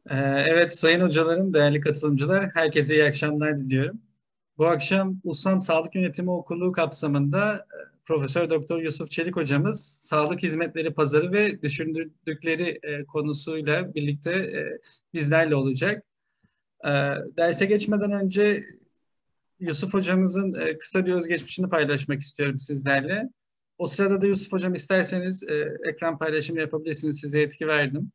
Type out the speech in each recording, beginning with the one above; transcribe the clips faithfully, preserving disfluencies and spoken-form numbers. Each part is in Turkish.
Ee, Evet sayın hocalarım, değerli katılımcılar, herkese iyi akşamlar diliyorum. Bu akşam Usam Sağlık Yönetimi Okulu kapsamında e, Profesör Doktor Yusuf Çelik hocamız sağlık hizmetleri pazarı ve düşündükleri e, konusuyla birlikte e, bizlerle olacak. E, Derse geçmeden önce Yusuf hocamızın e, kısa bir özgeçmişini paylaşmak istiyorum sizlerle. O sırada da Yusuf hocam isterseniz e, ekran paylaşımı yapabilirsiniz. Size yetki verdim.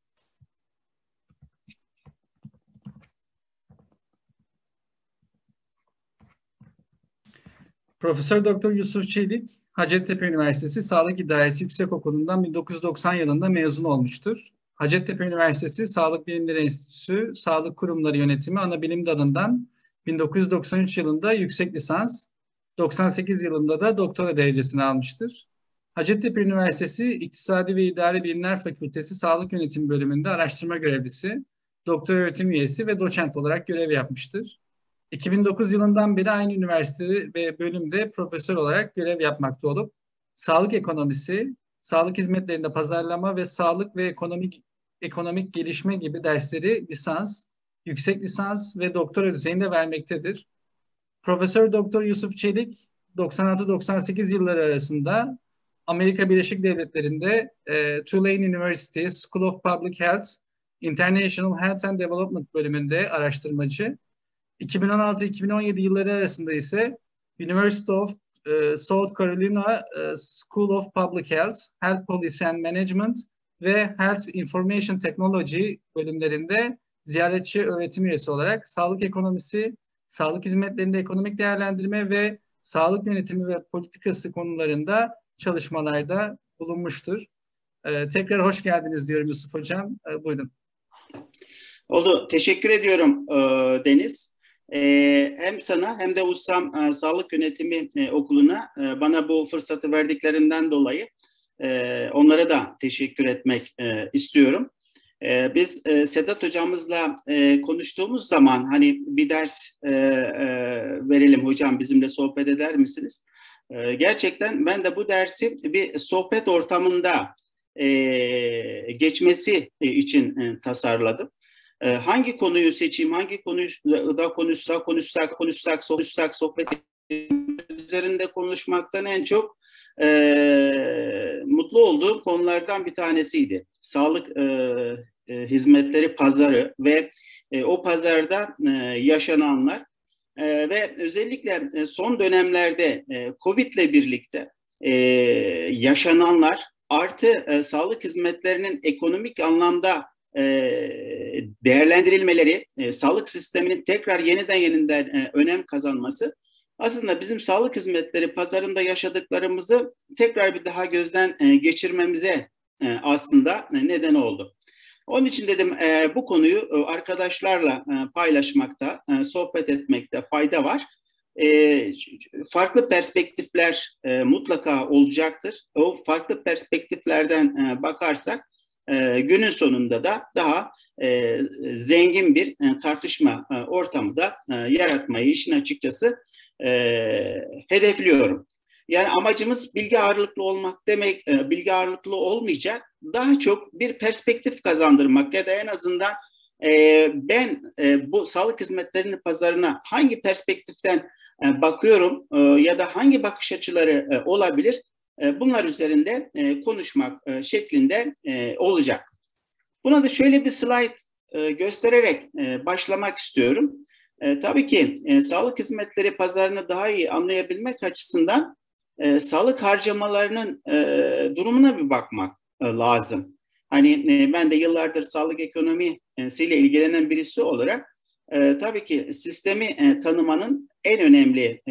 Profesör Doktor Yusuf Çelik, Hacettepe Üniversitesi Sağlık İdaresi Yüksekokulu'ndan bin dokuz yüz doksan yılında mezun olmuştur. Hacettepe Üniversitesi Sağlık Bilimleri Enstitüsü Sağlık Kurumları Yönetimi Anabilim Dalı'ndan bin dokuz yüz doksan üç yılında yüksek lisans, doksan sekiz yılında da doktora derecesini almıştır. Hacettepe Üniversitesi İktisadi ve İdari Bilimler Fakültesi Sağlık Yönetimi Bölümünde araştırma görevlisi, doktor öğretim üyesi ve doçent olarak görev yapmıştır. iki bin dokuz yılından beri aynı üniversite ve bölümde profesör olarak görev yapmakta olup sağlık ekonomisi, sağlık hizmetlerinde pazarlama ve sağlık ve ekonomik ekonomik gelişme gibi dersleri lisans, yüksek lisans ve doktora düzeyinde vermektedir. Profesör Doktor Yusuf Çelik doksan altı doksan sekiz yılları arasında Amerika Birleşik Devletleri'nde e, Tulane University School of Public Health International Health and Development bölümünde araştırmacı, iki bin on altı iki bin on yedi yılları arasında ise University of e, South Carolina e, School of Public Health, Health Policy and Management ve Health Information Technology bölümlerinde ziyaretçi öğretim üyesi olarak sağlık ekonomisi, sağlık hizmetlerinde ekonomik değerlendirme ve sağlık yönetimi ve politikası konularında çalışmalarda bulunmuştur. E, tekrar hoş geldiniz diyorum Yusuf Hocam. E, buyurun. Oldu. Teşekkür ediyorum e, Deniz. E, hem sana hem de Ussam e, Sağlık Yönetimi e, Okulu'na e, bana bu fırsatı verdiklerinden dolayı e, onlara da teşekkür etmek e, istiyorum. E, biz e, Sedat hocamızla e, konuştuğumuz zaman hani bir ders e, e, verelim hocam, bizimle sohbet eder misiniz? E, gerçekten ben de bu dersi bir sohbet ortamında e, geçmesi için e, tasarladım. Hangi konuyu seçeyim, hangi konuyu da konuşsak, konuşsak, konuşsak, konuşsak, sohbet üzerinde konuşmaktan en çok e, mutlu olduğum konulardan bir tanesiydi. Sağlık e, e, hizmetleri pazarı ve e, o pazarda e, yaşananlar e, ve özellikle son dönemlerde e, Covid ile birlikte e, yaşananlar artı e, sağlık hizmetlerinin ekonomik anlamda E, değerlendirilmeleri, e, sağlık sisteminin tekrar yeniden yeniden e, önem kazanması aslında bizim sağlık hizmetleri pazarında yaşadıklarımızı tekrar bir daha gözden e, geçirmemize e, aslında e, neden oldu. Onun için dedim e, bu konuyu e, arkadaşlarla e, paylaşmakta, e, sohbet etmekte fayda var. E, farklı perspektifler e, mutlaka olacaktır. O farklı perspektiflerden e, bakarsak E, günün sonunda da daha e, zengin bir e, tartışma e, ortamı da e, yaratmayı işin açıkçası e, hedefliyorum. Yani amacımız bilgi ağırlıklı olmak demek, e, bilgi ağırlıklı olmayacak, daha çok bir perspektif kazandırmak ya da en azından e, ben e, bu sağlık hizmetlerinin pazarına hangi perspektiften e, bakıyorum e, ya da hangi bakış açıları e, olabilir, bunlar üzerinde konuşmak şeklinde olacak. Buna da şöyle bir slide göstererek başlamak istiyorum. Tabii ki sağlık hizmetleri pazarını daha iyi anlayabilmek açısından sağlık harcamalarının durumuna bir bakmak lazım. Hani ben de yıllardır sağlık ekonomisiyle ilgilenen birisi olarak tabii ki sistemi tanımanın en önemli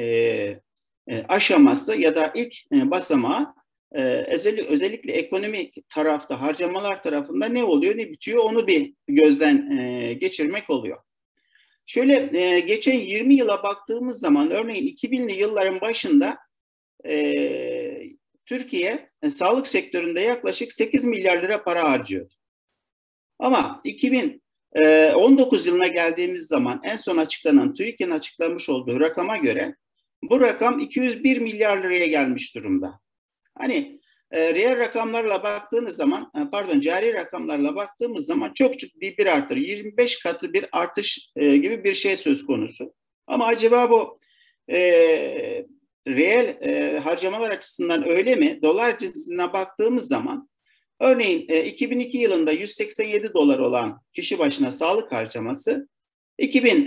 aşaması ya da ilk basamağı özellikle ekonomik tarafta, harcamalar tarafında ne oluyor ne bitiyor onu bir gözden geçirmek oluyor. Şöyle geçen yirmi yıla baktığımız zaman örneğin iki binli yılların başında Türkiye sağlık sektöründe yaklaşık sekiz milyar lira para harcıyordu. Ama iki bin on dokuz yılına geldiğimiz zaman en son açıklanan TÜİK'in açıklamış olduğu rakama göre bu rakam iki yüz bir milyar liraya gelmiş durumda. Hani e, reel rakamlarla baktığınız zaman, e, pardon cari rakamlarla baktığımız zaman çok ciddi bir artır. yirmi beş katı bir artış e, gibi bir şey söz konusu. Ama acaba bu e, reel e, harcamalar açısından öyle mi? Dolar cinsinden baktığımız zaman örneğin e, iki bin iki yılında yüz seksen yedi dolar olan kişi başına sağlık harcaması iki bin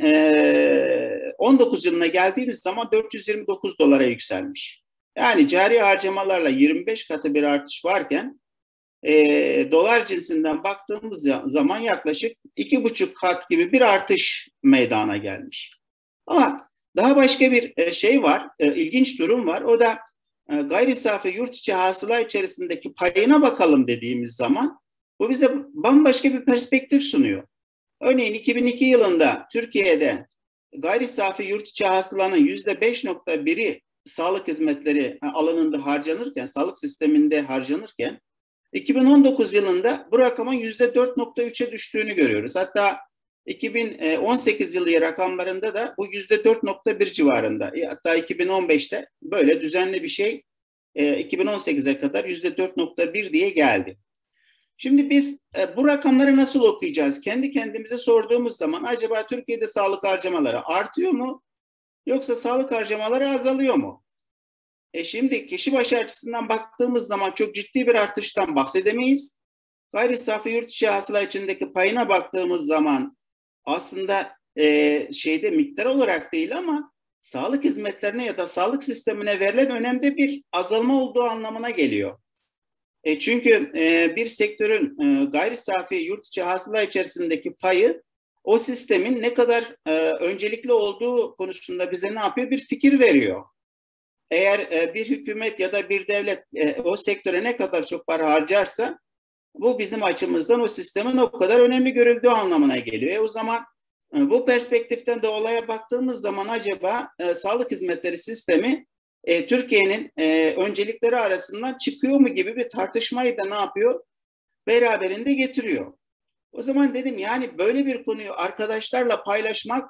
on dokuz yılına geldiğimiz zaman dört yüz yirmi dokuz dolara yükselmiş. Yani cari harcamalarla yirmi beş katı bir artış varken e, dolar cinsinden baktığımız zaman yaklaşık iki buçuk kat gibi bir artış meydana gelmiş. Ama daha başka bir şey var, e, ilginç durum var. O da e, gayri safi yurt içi hasıla içerisindeki payına bakalım dediğimiz zaman bu bize bambaşka bir perspektif sunuyor. Örneğin iki bin iki yılında Türkiye'de gayri safi yurt içi hasılanın yüzde beş nokta biri sağlık hizmetleri alanında harcanırken, sağlık sisteminde harcanırken iki bin on dokuz yılında bu rakamın yüzde dört nokta üçe düştüğünü görüyoruz. Hatta iki bin on sekiz yılı rakamlarında da bu yüzde dört nokta bir civarında. Hatta iki bin on beşte böyle düzenli bir şey iki bin on sekize kadar yüzde dört nokta bir diye geldi. Şimdi biz e, bu rakamları nasıl okuyacağız? Kendi kendimize sorduğumuz zaman acaba Türkiye'de sağlık harcamaları artıyor mu? Yoksa sağlık harcamaları azalıyor mu? E şimdi kişi başı açısından baktığımız zaman çok ciddi bir artıştan bahsedemeyiz. Gayri safi yurt içi hasıla içindeki payına baktığımız zaman aslında e, şeyde miktar olarak değil ama sağlık hizmetlerine ya da sağlık sistemine verilen önemde bir azalma olduğu anlamına geliyor. E çünkü e, bir sektörün e, gayri safi yurt içi hasıla içerisindeki payı o sistemin ne kadar e, öncelikli olduğu konusunda bize ne yapıyor? Bir fikir veriyor. Eğer e, bir hükümet ya da bir devlet e, o sektöre ne kadar çok para harcarsa bu bizim açımızdan o sistemin o kadar önemli görüldüğü anlamına geliyor. E, o zaman e, bu perspektiften de olaya baktığımız zaman acaba e, sağlık hizmetleri sistemi E, Türkiye'nin e, öncelikleri arasından çıkıyor mu gibi bir tartışmayı da ne yapıyor? Beraberinde getiriyor. O zaman dedim yani böyle bir konuyu arkadaşlarla paylaşmak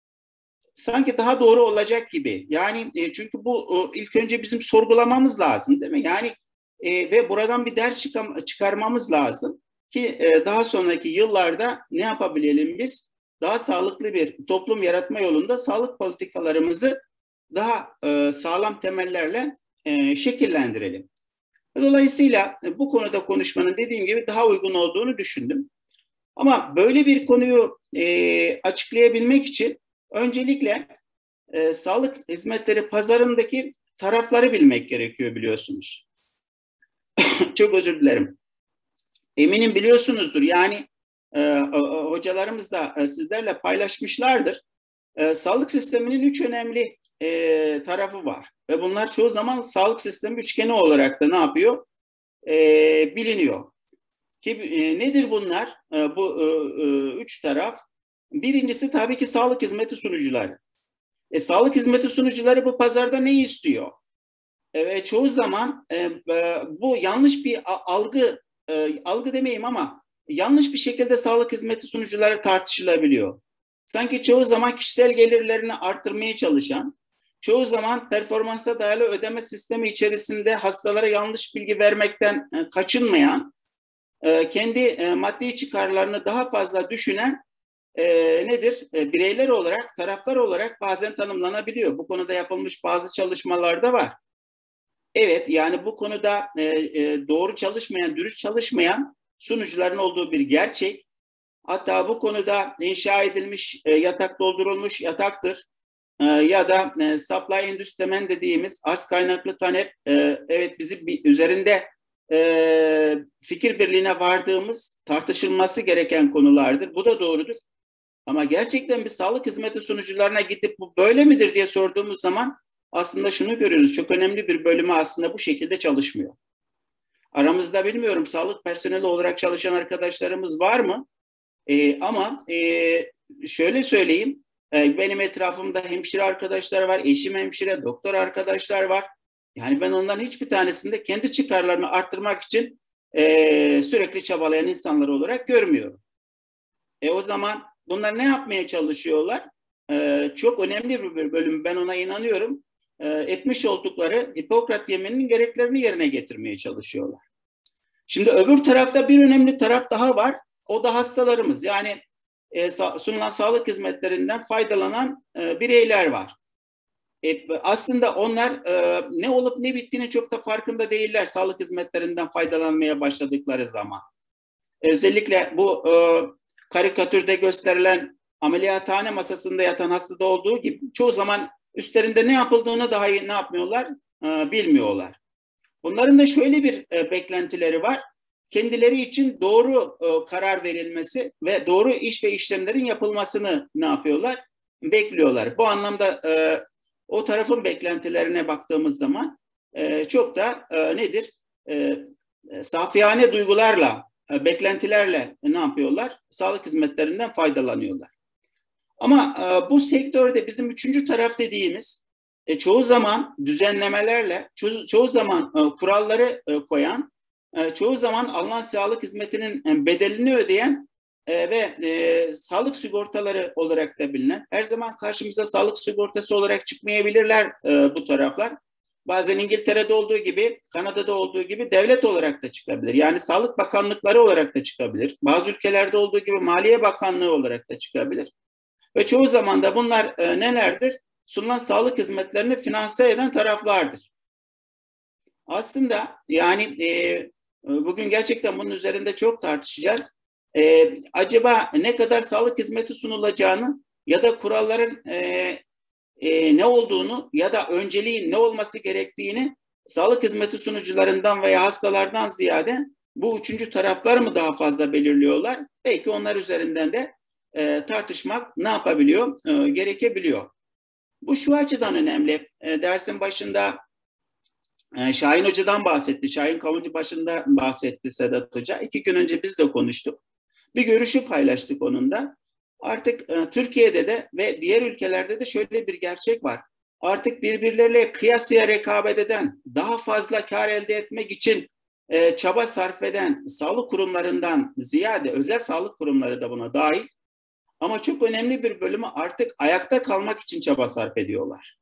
sanki daha doğru olacak gibi. Yani e, çünkü bu e, ilk önce bizim sorgulamamız lazım değil mi? Yani e, ve buradan bir ders çıkar, çıkarmamız lazım ki e, daha sonraki yıllarda ne yapabilelim biz? Daha sağlıklı bir toplum yaratma yolunda sağlık politikalarımızı daha e, sağlam temellerle e, şekillendirelim. Dolayısıyla e, bu konuda konuşmanın dediğim gibi daha uygun olduğunu düşündüm. Ama böyle bir konuyu e, açıklayabilmek için öncelikle e, sağlık hizmetleri pazarındaki tarafları bilmek gerekiyor biliyorsunuz. Çok özür dilerim. Eminim biliyorsunuzdur. Yani e, hocalarımız da e, sizlerle paylaşmışlardır. E, sağlık sisteminin üç önemli E, tarafı var. Ve bunlar çoğu zaman sağlık sistemi üçgeni olarak da ne yapıyor? E, biliniyor. Ki e, nedir bunlar? E, bu e, e, üç taraf. Birincisi tabii ki sağlık hizmeti sunucuları. E, sağlık hizmeti sunucuları bu pazarda ne istiyor? E, ve çoğu zaman e, e, bu yanlış bir algı, e, algı demeyeyim ama yanlış bir şekilde sağlık hizmeti sunucuları tartışılabiliyor. Sanki çoğu zaman kişisel gelirlerini arttırmaya çalışan, çoğu zaman performansa dayalı ödeme sistemi içerisinde hastalara yanlış bilgi vermekten e, kaçınmayan, e, kendi e, maddi çıkarlarını daha fazla düşünen e, nedir? E, bireyler olarak, taraflar olarak bazen tanımlanabiliyor. Bu konuda yapılmış bazı çalışmalar da var. Evet, yani bu konuda e, e, doğru çalışmayan, dürüst çalışmayan sunucuların olduğu bir gerçek. Hatta bu konuda inşa edilmiş e, yatak doldurulmuş yataktır. E, ya da e, supply and demand dediğimiz arz kaynaklı talep, e, evet bizim bir, üzerinde e, fikir birliğine vardığımız tartışılması gereken konulardır. Bu da doğrudur. Ama gerçekten bir sağlık hizmeti sunucularına gidip bu böyle midir diye sorduğumuz zaman aslında şunu görüyoruz. Çok önemli bir bölümü aslında bu şekilde çalışmıyor. Aramızda bilmiyorum sağlık personeli olarak çalışan arkadaşlarımız var mı? E, ama e, şöyle söyleyeyim. E, benim etrafımda hemşire arkadaşlar var. Eşim hemşire, doktor arkadaşlar var. Yani ben onların hiçbir tanesinde kendi çıkarlarını arttırmak için e, sürekli çabalayan insanlar olarak görmüyorum. E, o zaman bunlar ne yapmaya çalışıyorlar? E, çok önemli bir bölüm. Ben ona inanıyorum. e, etmiş oldukları Hipokrat yemininin gereklerini yerine getirmeye çalışıyorlar. Şimdi öbür tarafta bir önemli taraf daha var. O da hastalarımız. Yani e, sunulan sağlık hizmetlerinden faydalanan e, bireyler var. E, aslında onlar e, ne olup ne bittiğini çok da farkında değiller sağlık hizmetlerinden faydalanmaya başladıkları zaman. Özellikle bu e, karikatürde gösterilen ameliyathane masasında yatan hastada olduğu gibi çoğu zaman üstlerinde ne yapıldığını daha iyi ne yapmıyorlar, e, bilmiyorlar. Bunların da şöyle bir e, beklentileri var. Kendileri için doğru e, karar verilmesi ve doğru iş ve işlemlerin yapılmasını ne yapıyorlar? Bekliyorlar. Bu anlamda e, o tarafın beklentilerine baktığımız zaman e, çok da e, nedir? E, safiyane duygularla, e, beklentilerle e, ne yapıyorlar? Sağlık hizmetlerinden faydalanıyorlar. Ama e, bu sektörde bizim üçüncü taraf dediğimiz e, çoğu zaman düzenlemelerle, ço çoğu zaman e, kuralları e, koyan, e, çoğu zaman alınan sağlık hizmetinin e, bedelini ödeyen e, ve e, sağlık sigortaları olarak da bilinen, her zaman karşımıza sağlık sigortası olarak çıkmayabilirler e, bu taraflar. Bazen İngiltere'de olduğu gibi, Kanada'da olduğu gibi devlet olarak da çıkabilir. Yani Sağlık Bakanlıkları olarak da çıkabilir. Bazı ülkelerde olduğu gibi Maliye Bakanlığı olarak da çıkabilir. Ve çoğu zaman da bunlar e, nelerdir? Sunulan sağlık hizmetlerini finanse eden taraflardır. Aslında yani e, bugün gerçekten bunun üzerinde çok tartışacağız. E, acaba ne kadar sağlık hizmeti sunulacağını ya da kuralların e, e, ne olduğunu ya da önceliğin ne olması gerektiğini sağlık hizmeti sunucularından veya hastalardan ziyade bu üçüncü taraflar mı daha fazla belirliyorlar? Belki onlar üzerinden de e, tartışmak ne yapabiliyor? E, gerekebiliyor. Bu şu açıdan önemli. E, dersin başında e, Şahin Hoca'dan bahsetti. Şahin Kavuncu başında bahsetti Sedat Hoca. İki gün önce biz de konuştuk. Bir görüşü paylaştık onun da. Artık e, Türkiye'de de ve diğer ülkelerde de şöyle bir gerçek var. Artık birbirleriyle kıyasıya rekabet eden, daha fazla kar elde etmek için e, çaba sarf eden sağlık kurumlarından ziyade özel sağlık kurumları da buna dahil. Ama çok önemli bir bölümü artık ayakta kalmak için çaba sarf ediyorlar.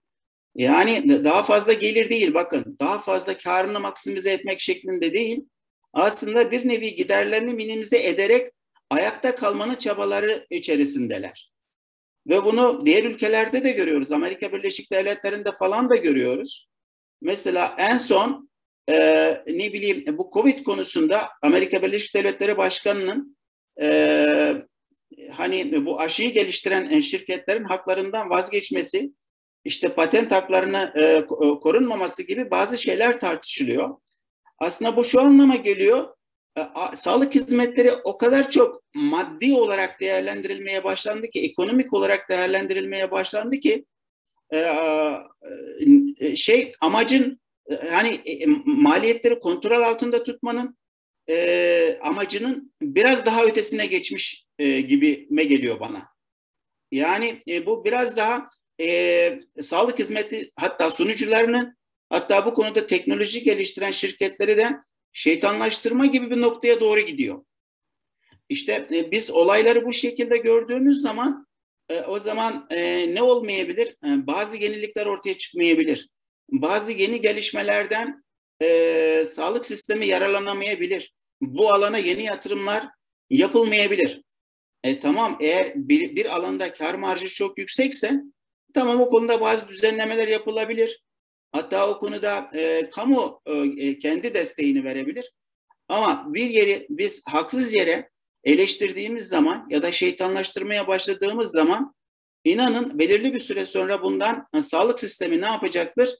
Yani daha fazla gelir değil, bakın, daha fazla karını maksimize etmek şeklinde değil, aslında bir nevi giderlerini minimize ederek ayakta kalmanın çabaları içerisindeler. Ve bunu diğer ülkelerde de görüyoruz. Amerika Birleşik Devletleri'nde falan da görüyoruz. Mesela en son e, ne bileyim bu Covid konusunda Amerika Birleşik Devletleri Başkanı'nın e, hani bu aşıyı geliştiren şirketlerin haklarından vazgeçmesi, işte patent haklarını e, korunmaması gibi bazı şeyler tartışılıyor. Aslında bu şu anlama geliyor, e, a, sağlık hizmetleri o kadar çok maddi olarak değerlendirilmeye başlandı ki, ekonomik olarak değerlendirilmeye başlandı ki, e, e, şey amacın e, hani e, maliyetleri kontrol altında tutmanın e, amacının biraz daha ötesine geçmiş e, gibime geliyor bana. Yani e, bu biraz daha e, sağlık hizmeti hatta sunucularının, hatta bu konuda teknoloji geliştiren şirketleri de şeytanlaştırma gibi bir noktaya doğru gidiyor. İşte e, biz olayları bu şekilde gördüğümüz zaman e, o zaman e, ne olmayabilir? E, bazı yenilikler ortaya çıkmayabilir. Bazı yeni gelişmelerden e, sağlık sistemi yararlanamayabilir. Bu alana yeni yatırımlar yapılmayabilir. E, tamam, eğer bir, bir alanda kar marjı çok yüksekse tamam, o konuda bazı düzenlemeler yapılabilir. Hatta o konuda e, kamu e, kendi desteğini verebilir. Ama bir yeri biz haksız yere eleştirdiğimiz zaman ya da şeytanlaştırmaya başladığımız zaman, inanın belirli bir süre sonra bundan e, sağlık sistemi ne yapacaktır?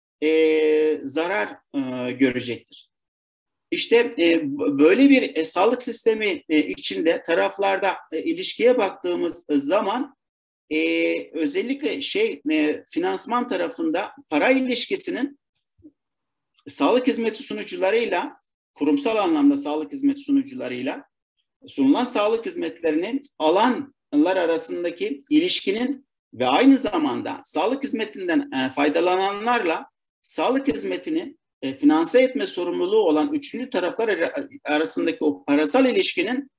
E, zarar e, görecektir. İşte e, böyle bir e, sağlık sistemi e, içinde taraflarda e, ilişkiye baktığımız zaman e, özellikle şey e, finansman tarafında para ilişkisinin sağlık hizmeti sunucularıyla, kurumsal anlamda sağlık hizmeti sunucularıyla sunulan sağlık hizmetlerinin alanlar arasındaki ilişkinin ve aynı zamanda sağlık hizmetinden e, faydalananlarla sağlık hizmetini e, finanse etme sorumluluğu olan üçüncü taraflar arasındaki o parasal ilişkinin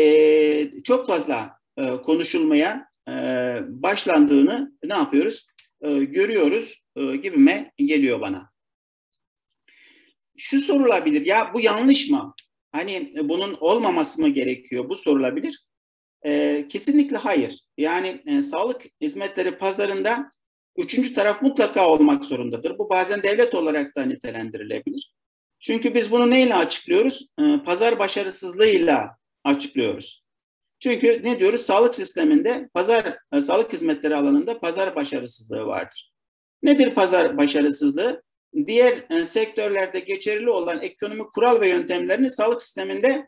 e, çok fazla e, konuşulmaya e, başlandığını ne yapıyoruz? e, görüyoruz e, gibime geliyor bana. Şu sorulabilir, ya bu yanlış mı? Hani bunun olmaması mı gerekiyor? Bu sorulabilir. E, kesinlikle hayır. Yani e, sağlık hizmetleri pazarında üçüncü taraf mutlaka olmak zorundadır. Bu bazen devlet olarak da nitelendirilebilir. Çünkü biz bunu neyle açıklıyoruz? E, pazar başarısızlığıyla açıklıyoruz. Çünkü ne diyoruz? Sağlık sisteminde pazar, e, sağlık hizmetleri alanında pazar başarısızlığı vardır. Nedir pazar başarısızlığı? Diğer e, sektörlerde geçerli olan ekonomik kural ve yöntemlerinin sağlık sisteminde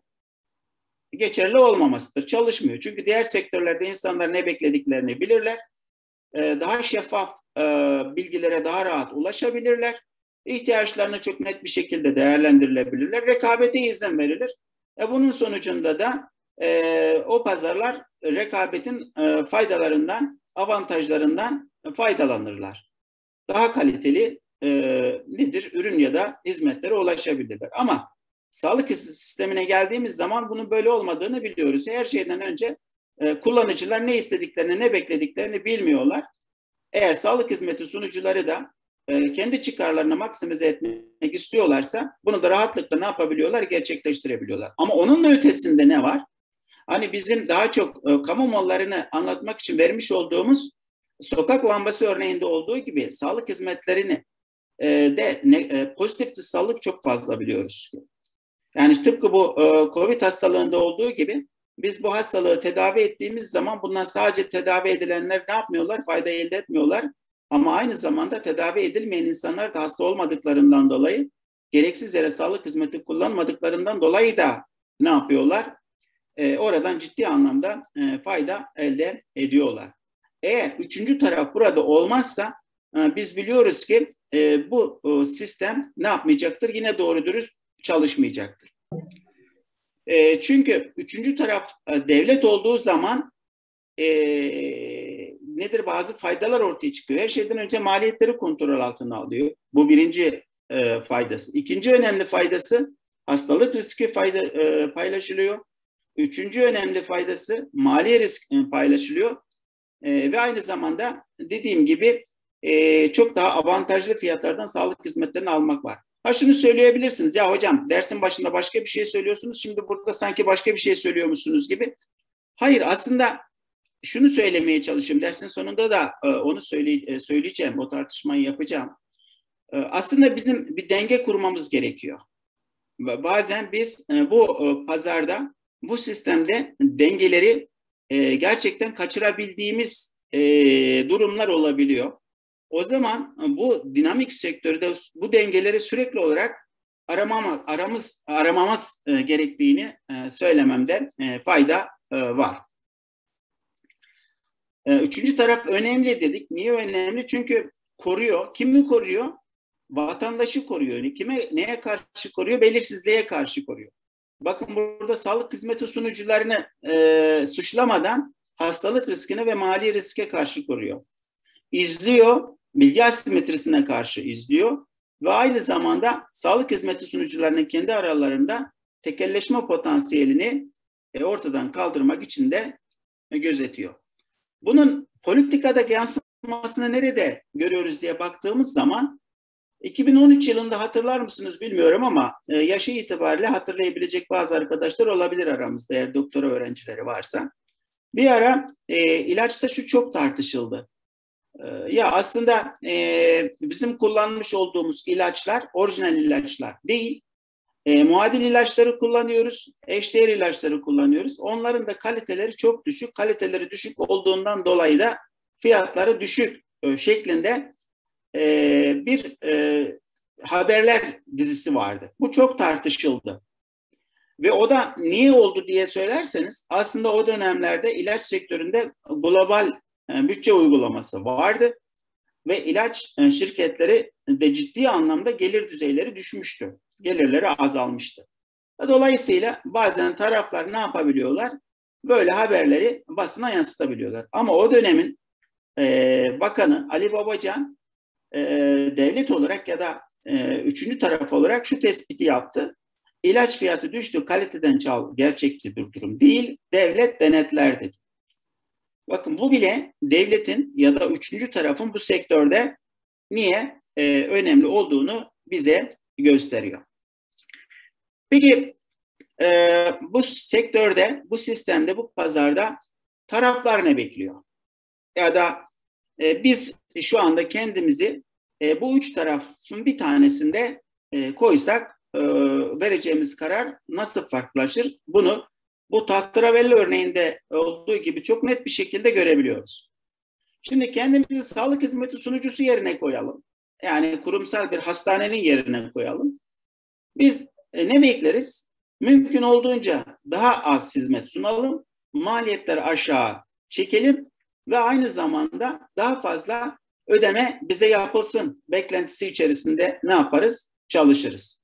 geçerli olmamasıdır. Çalışmıyor. Çünkü diğer sektörlerde insanlar ne beklediklerini bilirler. E, daha şeffaf e, bilgilere daha rahat ulaşabilirler. İhtiyaçlarını çok net bir şekilde değerlendirilebilirler. Rekabete izin verilir. E, bunun sonucunda da e, o pazarlar rekabetin e, faydalarından, avantajlarından faydalanırlar. Daha kaliteli e, nedir? Ürün ya da hizmetlere ulaşabilirler. Ama sağlık sistemine geldiğimiz zaman bunun böyle olmadığını biliyoruz. Her şeyden önce e, kullanıcılar ne istediklerini, ne beklediklerini bilmiyorlar. Eğer sağlık hizmeti sunucuları da e, kendi çıkarlarını maksimize etmek istiyorlarsa bunu da rahatlıkla ne yapabiliyorlar? Gerçekleştirebiliyorlar. Ama onun da ötesinde ne var? Hani bizim daha çok e, kamu mallarını anlatmak için vermiş olduğumuz sokak lambası örneğinde olduğu gibi sağlık hizmetlerini e, de ne, e, pozitif dışsallık çok fazla biliyoruz. Yani tıpkı bu e, Covid hastalığında olduğu gibi biz bu hastalığı tedavi ettiğimiz zaman bundan sadece tedavi edilenler ne yapmıyorlar? Fayda elde etmiyorlar. Ama aynı zamanda tedavi edilmeyen insanlar da hasta olmadıklarından dolayı, gereksiz yere sağlık hizmeti kullanmadıklarından dolayı da ne yapıyorlar? E, oradan ciddi anlamda e, fayda elde ediyorlar. Eğer üçüncü taraf burada olmazsa e, biz biliyoruz ki e, bu e, sistem ne yapmayacaktır? Yine doğru dürüst çalışmayacaktır. E, çünkü üçüncü taraf e, devlet olduğu zaman e, nedir? Bazı faydalar ortaya çıkıyor. Her şeyden önce maliyetleri kontrol altına alıyor. Bu birinci e, faydası. İkinci önemli faydası hastalık riski fayda, e, paylaşılıyor. Üçüncü önemli faydası mali risk e, paylaşılıyor. E, ve aynı zamanda dediğim gibi e, çok daha avantajlı fiyatlardan sağlık hizmetlerini almak var. Ha şunu söyleyebilirsiniz, ya hocam dersin başında başka bir şey söylüyorsunuz, şimdi burada sanki başka bir şey söylüyormuşsunuz gibi. Hayır, aslında şunu söylemeye çalışıyorum, dersin sonunda da e, onu söyle, e, söyleyeceğim, o tartışmayı yapacağım. E, aslında bizim bir denge kurmamız gerekiyor. Bazen biz e, bu e, pazarda, bu sistemde dengeleri e, gerçekten kaçırabildiğimiz e, durumlar olabiliyor. O zaman bu dinamik sektörde bu dengeleri sürekli olarak aramamız, aramız, aramamız e, gerektiğini e, söylememde e, fayda e, var. E, üçüncü taraf önemli dedik. Niye önemli? Çünkü koruyor. Kimi koruyor? Vatandaşı koruyor. Kime, neye karşı koruyor? Belirsizliğe karşı koruyor. Bakın burada sağlık hizmeti sunucularını e, suçlamadan hastalık riskine ve mali riske karşı koruyor. İzliyor, bilgi asimetrisine karşı izliyor ve aynı zamanda sağlık hizmeti sunucularının kendi aralarında tekelleşme potansiyelini e, ortadan kaldırmak için de e, gözetiyor. Bunun politikada yansımasını nerede görüyoruz diye baktığımız zaman iki bin on üç yılında hatırlar mısınız bilmiyorum ama e, yaşı itibariyle hatırlayabilecek bazı arkadaşlar olabilir aramızda eğer doktora öğrencileri varsa. Bir ara e, ilaçta şu çok tartışıldı. E, ya aslında e, bizim kullanmış olduğumuz ilaçlar orijinal ilaçlar değil. E, muadil ilaçları kullanıyoruz, eşdeğer ilaçları kullanıyoruz. Onların da kaliteleri çok düşük. Kaliteleri düşük olduğundan dolayı da fiyatları düşük e, şeklinde e, bir e, haberler dizisi vardı. Bu çok tartışıldı. Ve o da niye oldu diye söylerseniz aslında o dönemlerde ilaç sektöründe global e, bütçe uygulaması vardı. Ve ilaç e, şirketleri de ciddi anlamda gelir düzeyleri düşmüştü. Gelirleri azalmıştı. Dolayısıyla bazen taraflar ne yapabiliyorlar? Böyle haberleri basına yansıtabiliyorlar. Ama o dönemin e, bakanı Ali Babacan e, devlet olarak ya da e, üçüncü taraf olarak şu tespiti yaptı. İlaç fiyatı düştü, kaliteden çal, gerçekçi bir durum değil, devlet denetler dedi. Bakın bu bile devletin ya da üçüncü tarafın bu sektörde niye e, önemli olduğunu bize gösteriyor. Peki e, bu sektörde, bu sistemde, bu pazarda taraflar ne bekliyor? Ya da e, biz şu anda kendimizi e, bu üç tarafın bir tanesinde e, koysak e, vereceğimiz karar nasıl farklılaşır? Bunu bu tahterevalli örneğinde olduğu gibi çok net bir şekilde görebiliyoruz. Şimdi kendimizi sağlık hizmeti sunucusu yerine koyalım. Yani kurumsal bir hastanenin yerine koyalım. Biz e, ne bekleriz? Mümkün olduğunca daha az hizmet sunalım, maliyetleri aşağı çekelim ve aynı zamanda daha fazla ödeme bize yapılsın beklentisi içerisinde ne yaparız? Çalışırız.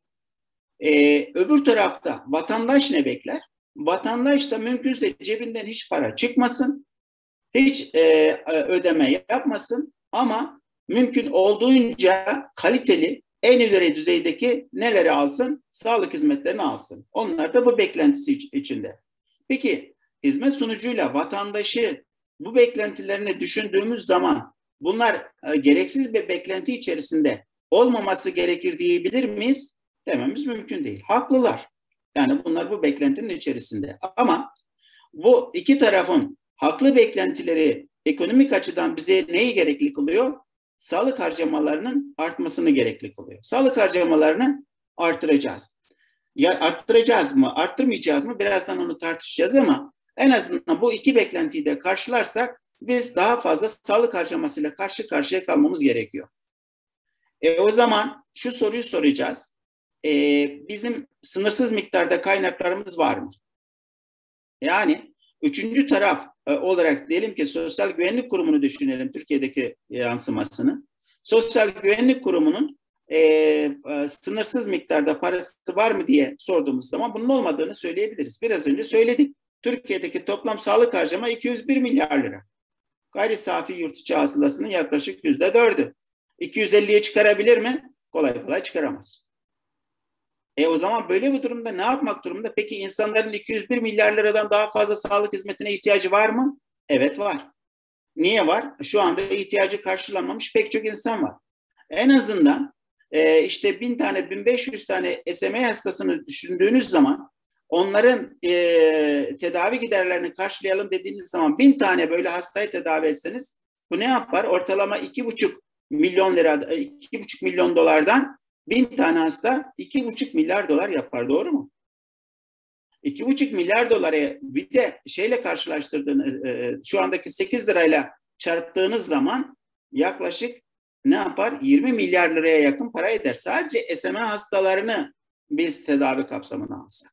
Ee, öbür tarafta vatandaş ne bekler? Vatandaş da mümkünse cebinden hiç para çıkmasın, hiç e, ödeme yapmasın ama mümkün olduğunca kaliteli, en ileri düzeydeki neleri alsın? Sağlık hizmetlerini alsın. Onlar da bu beklentisi içinde. Peki hizmet sunucuyla vatandaşı bu beklentilerini düşündüğümüz zaman bunlar e, gereksiz bir beklenti içerisinde olmaması gerekir diyebilir miyiz? Dememiz mümkün değil. Haklılar. Yani bunlar bu beklentinin içerisinde. Ama bu iki tarafın haklı beklentileri ekonomik açıdan bize neyi gerekli kılıyor? Sağlık harcamalarının artmasını gerekli kılıyor. Sağlık harcamalarını artıracağız. Ya arttıracağız mı, arttırmayacağız mı? Birazdan onu tartışacağız ama en azından bu iki beklentiyi de karşılarsak biz daha fazla sağlık harcamasıyla karşı karşıya kalmamız gerekiyor. E, o zaman şu soruyu soracağız. E, bizim sınırsız miktarda kaynaklarımız var mı? Yani üçüncü taraf e, olarak diyelim ki Sosyal Güvenlik Kurumu'nu düşünelim, Türkiye'deki yansımasını. Sosyal Güvenlik Kurumu'nun e, e, sınırsız miktarda parası var mı diye sorduğumuz zaman bunun olmadığını söyleyebiliriz. Biraz önce söyledik. Türkiye'deki toplam sağlık harcama iki yüz bir milyar lira. Gayri safi yurt içi hasılasının yaklaşık yüzde dördü. iki yüz elliye çıkarabilir mi? Kolay kolay çıkaramaz. E o zaman böyle bir durumda ne yapmak durumunda? Peki insanların iki yüz bir milyar liradan daha fazla sağlık hizmetine ihtiyacı var mı? Evet var. Niye var? Şu anda ihtiyacı karşılanmamış pek çok insan var. En azından e, işte bin tane, bin beş yüz tane S M E hastasını düşündüğünüz zaman onların e, tedavi giderlerini karşılayalım dediğiniz zaman bin tane böyle hastayı tedavi etseniz bu ne yapar? Ortalama iki buçuk milyon lira, iki buçuk milyon dolardan bin tane hasta iki buçuk milyar dolar yapar. Doğru mu? iki buçuk milyar doları bir de şeyle karşılaştırdığınız, e, şu andaki sekiz lirayla çarptığınız zaman yaklaşık ne yapar? yirmi milyar liraya yakın para eder. Sadece S M E hastalarını biz tedavi kapsamına alsak.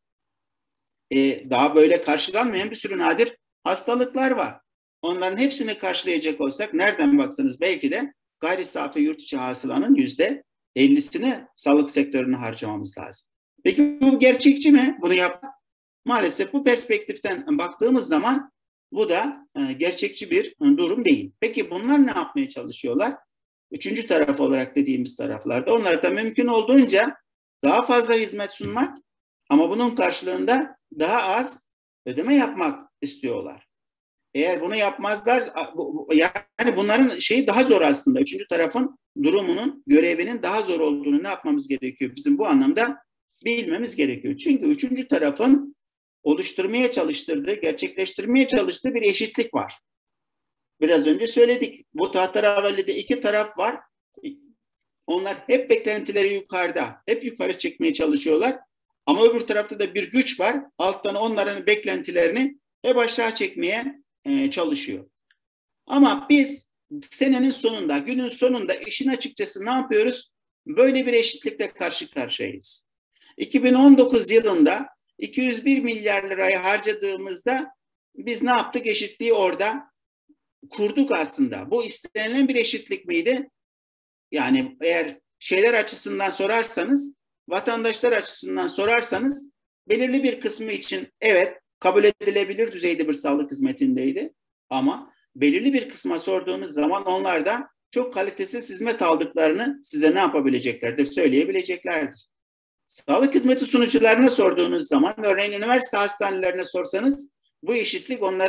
E, daha böyle karşılanmayan bir sürü nadir hastalıklar var. Onların hepsini karşılayacak olsak nereden baksanız belki de gayri safi yurt içi hasılanın yüzde ellisini sağlık sektörüne harcamamız lazım. Peki bu gerçekçi mi? Bunu yapmak? Maalesef bu perspektiften baktığımız zaman bu da e, gerçekçi bir durum değil. Peki bunlar ne yapmaya çalışıyorlar? Üçüncü taraf olarak dediğimiz taraflarda onlar da mümkün olduğunca daha fazla hizmet sunmak ama bunun karşılığında daha az ödeme yapmak istiyorlar. Eğer bunu yapmazlar, yani bunların şeyi daha zor aslında. Üçüncü tarafın durumunun, görevinin daha zor olduğunu ne yapmamız gerekiyor? Bizim bu anlamda bilmemiz gerekiyor. Çünkü üçüncü tarafın oluşturmaya çalıştırdığı, gerçekleştirmeye çalıştığı bir eşitlik var. Biraz önce söyledik. Bu tahterevalide iki taraf var. Onlar hep beklentileri yukarıda, hep yukarı çekmeye çalışıyorlar. Ama öbür tarafta da bir güç var. Alttan onların beklentilerini hep aşağı çekmeye e, çalışıyor. Ama biz senenin sonunda, günün sonunda işin açıkçası ne yapıyoruz? Böyle bir eşitlikle karşı karşıyayız. iki bin on dokuz yılında iki yüz bir milyar lirayı harcadığımızda biz ne yaptık? Eşitliği orada kurduk aslında. Bu istenilen bir eşitlik miydi? Yani eğer şeyler açısından sorarsanız, vatandaşlar açısından sorarsanız belirli bir kısmı için evet kabul edilebilir düzeyde bir sağlık hizmetindeydi. Ama belirli bir kısma sorduğunuz zaman onlar da çok kalitesiz hizmet aldıklarını size ne yapabileceklerdir? Söyleyebileceklerdir. Sağlık hizmeti sunucularına sorduğunuz zaman, örneğin üniversite hastanelerine sorsanız bu eşitlik onların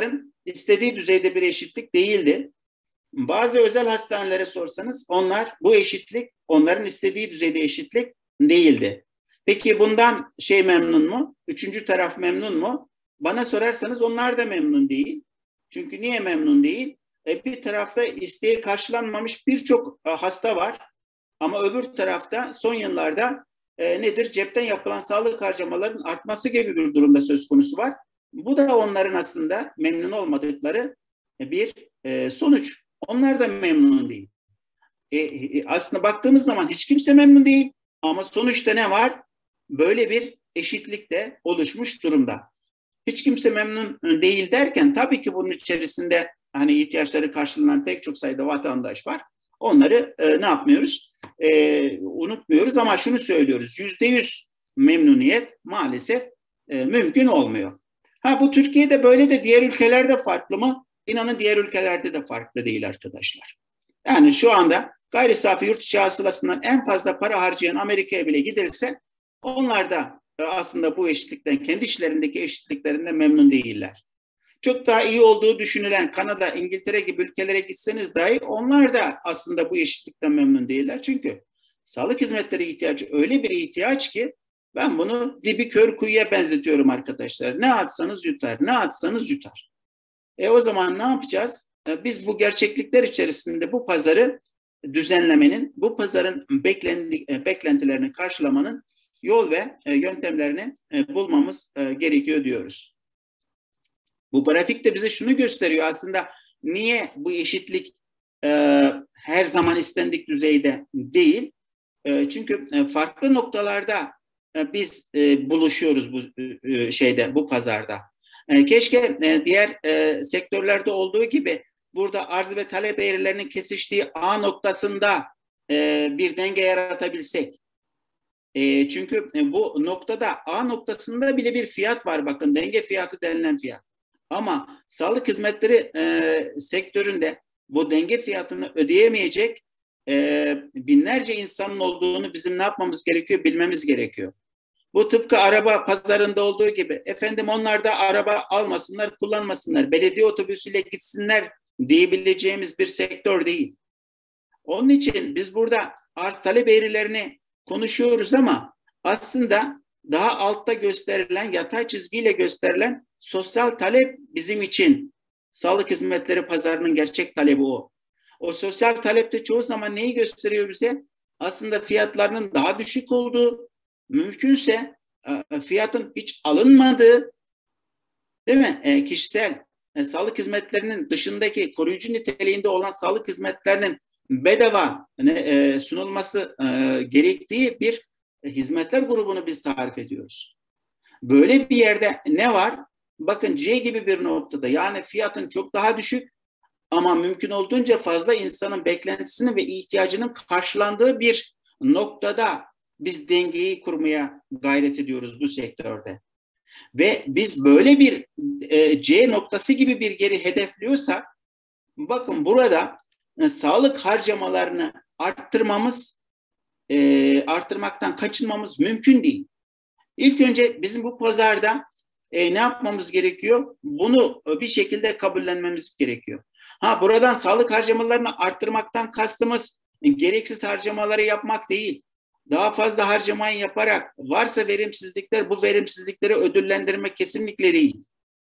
istediği düzeyde bir eşitlik değildi. Bazı özel hastanelere sorsanız onlar bu eşitlik, onların istediği düzeyde eşitlik değildi. Peki bundan şey memnun mu? Üçüncü taraf memnun mu? Bana sorarsanız onlar da memnun değil. Çünkü niye memnun değil? E, bir tarafta isteği karşılanmamış birçok e, hasta var. Ama öbür tarafta son yıllarda e, nedir? Cepten yapılan sağlık harcamaların artması gibi bir durumda söz konusu var. Bu da onların aslında memnun olmadıkları bir e, sonuç. Onlar da memnun değil. E, e, aslında baktığımız zaman hiç kimse memnun değil. Ama sonuçta ne var? Böyle bir eşitlik de oluşmuş durumda. Hiç kimse memnun değil derken tabii ki bunun içerisinde hani ihtiyaçları karşılanan pek çok sayıda vatandaş var. Onları e, ne yapmıyoruz? E, unutmuyoruz ama şunu söylüyoruz. Yüzde yüz memnuniyet maalesef e, mümkün olmuyor. Ha bu Türkiye'de böyle de diğer ülkelerde farklı mı? İnanın diğer ülkelerde de farklı değil arkadaşlar. Yani şu anda gayri safi yurt içi hasılasından en fazla para harcayan Amerika'ya bile gidilse onlar da aslında bu eşitlikten, kendi işlerindeki eşitliklerinden memnun değiller. Çok daha iyi olduğu düşünülen Kanada, İngiltere gibi ülkelere gitseniz dahi onlar da aslında bu eşitlikten memnun değiller. Çünkü sağlık hizmetleri ihtiyacı öyle bir ihtiyaç ki ben bunu dibi kör kuyuya benzetiyorum arkadaşlar. Ne atsanız yutar, ne atsanız yutar. E o zaman ne yapacağız? E, biz bu gerçeklikler içerisinde bu pazarı düzenlemenin, bu pazarın beklentilerini karşılamanın yol ve e, yöntemlerini e, bulmamız e, gerekiyor diyoruz. Bu grafik de bize şunu gösteriyor aslında niye bu eşitlik e, her zaman istendik düzeyde değil. E, çünkü e, farklı noktalarda e, biz e, buluşuyoruz bu e, şeyde, bu pazarda. E, keşke e, diğer e, sektörlerde olduğu gibi burada arz ve talep eğrilerinin kesiştiği A noktasında e, bir denge yaratabilsek. E, çünkü e, bu noktada A noktasında bile bir fiyat var, bakın denge fiyatı denilen fiyat. Ama sağlık hizmetleri e, sektöründe bu denge fiyatını ödeyemeyecek e, binlerce insanın olduğunu bizim ne yapmamız gerekiyor, bilmemiz gerekiyor. Bu tıpkı araba pazarında olduğu gibi efendim onlar da araba almasınlar, kullanmasınlar, belediye otobüsüyle gitsinler diyebileceğimiz bir sektör değil. Onun için biz burada arz talep eğrilerini konuşuyoruz ama aslında daha altta gösterilen, yatay çizgiyle gösterilen sosyal talep bizim için sağlık hizmetleri pazarının gerçek talebi o. O sosyal talepte çoğu zaman neyi gösteriyor bize? Aslında fiyatlarının daha düşük olduğu, mümkünse fiyatın hiç alınmadığı, değil mi? E, kişisel e, sağlık hizmetlerinin dışındaki koruyucu niteliğinde olan sağlık hizmetlerinin bedava e, sunulması e, gerektiği bir e, hizmetler grubunu biz tarif ediyoruz. Böyle bir yerde ne var? Bakın C gibi bir noktada, yani fiyatın çok daha düşük ama mümkün olduğunca fazla insanın beklentisinin ve ihtiyacının karşılandığı bir noktada biz dengeyi kurmaya gayret ediyoruz bu sektörde. Ve biz böyle bir e, C noktası gibi bir geri hedefliyorsak, bakın burada e, sağlık harcamalarını arttırmamız, e, arttırmaktan kaçınmamız mümkün değil. İlk önce bizim bu pazarda e, ne yapmamız gerekiyor? Bunu e, bir şekilde kabullenmemiz gerekiyor. Ha, buradan sağlık harcamalarını arttırmaktan kastımız e, gereksiz harcamaları yapmak değil. Daha fazla harcamayı yaparak varsa verimsizlikler, bu verimsizlikleri ödüllendirmek kesinlikle değil.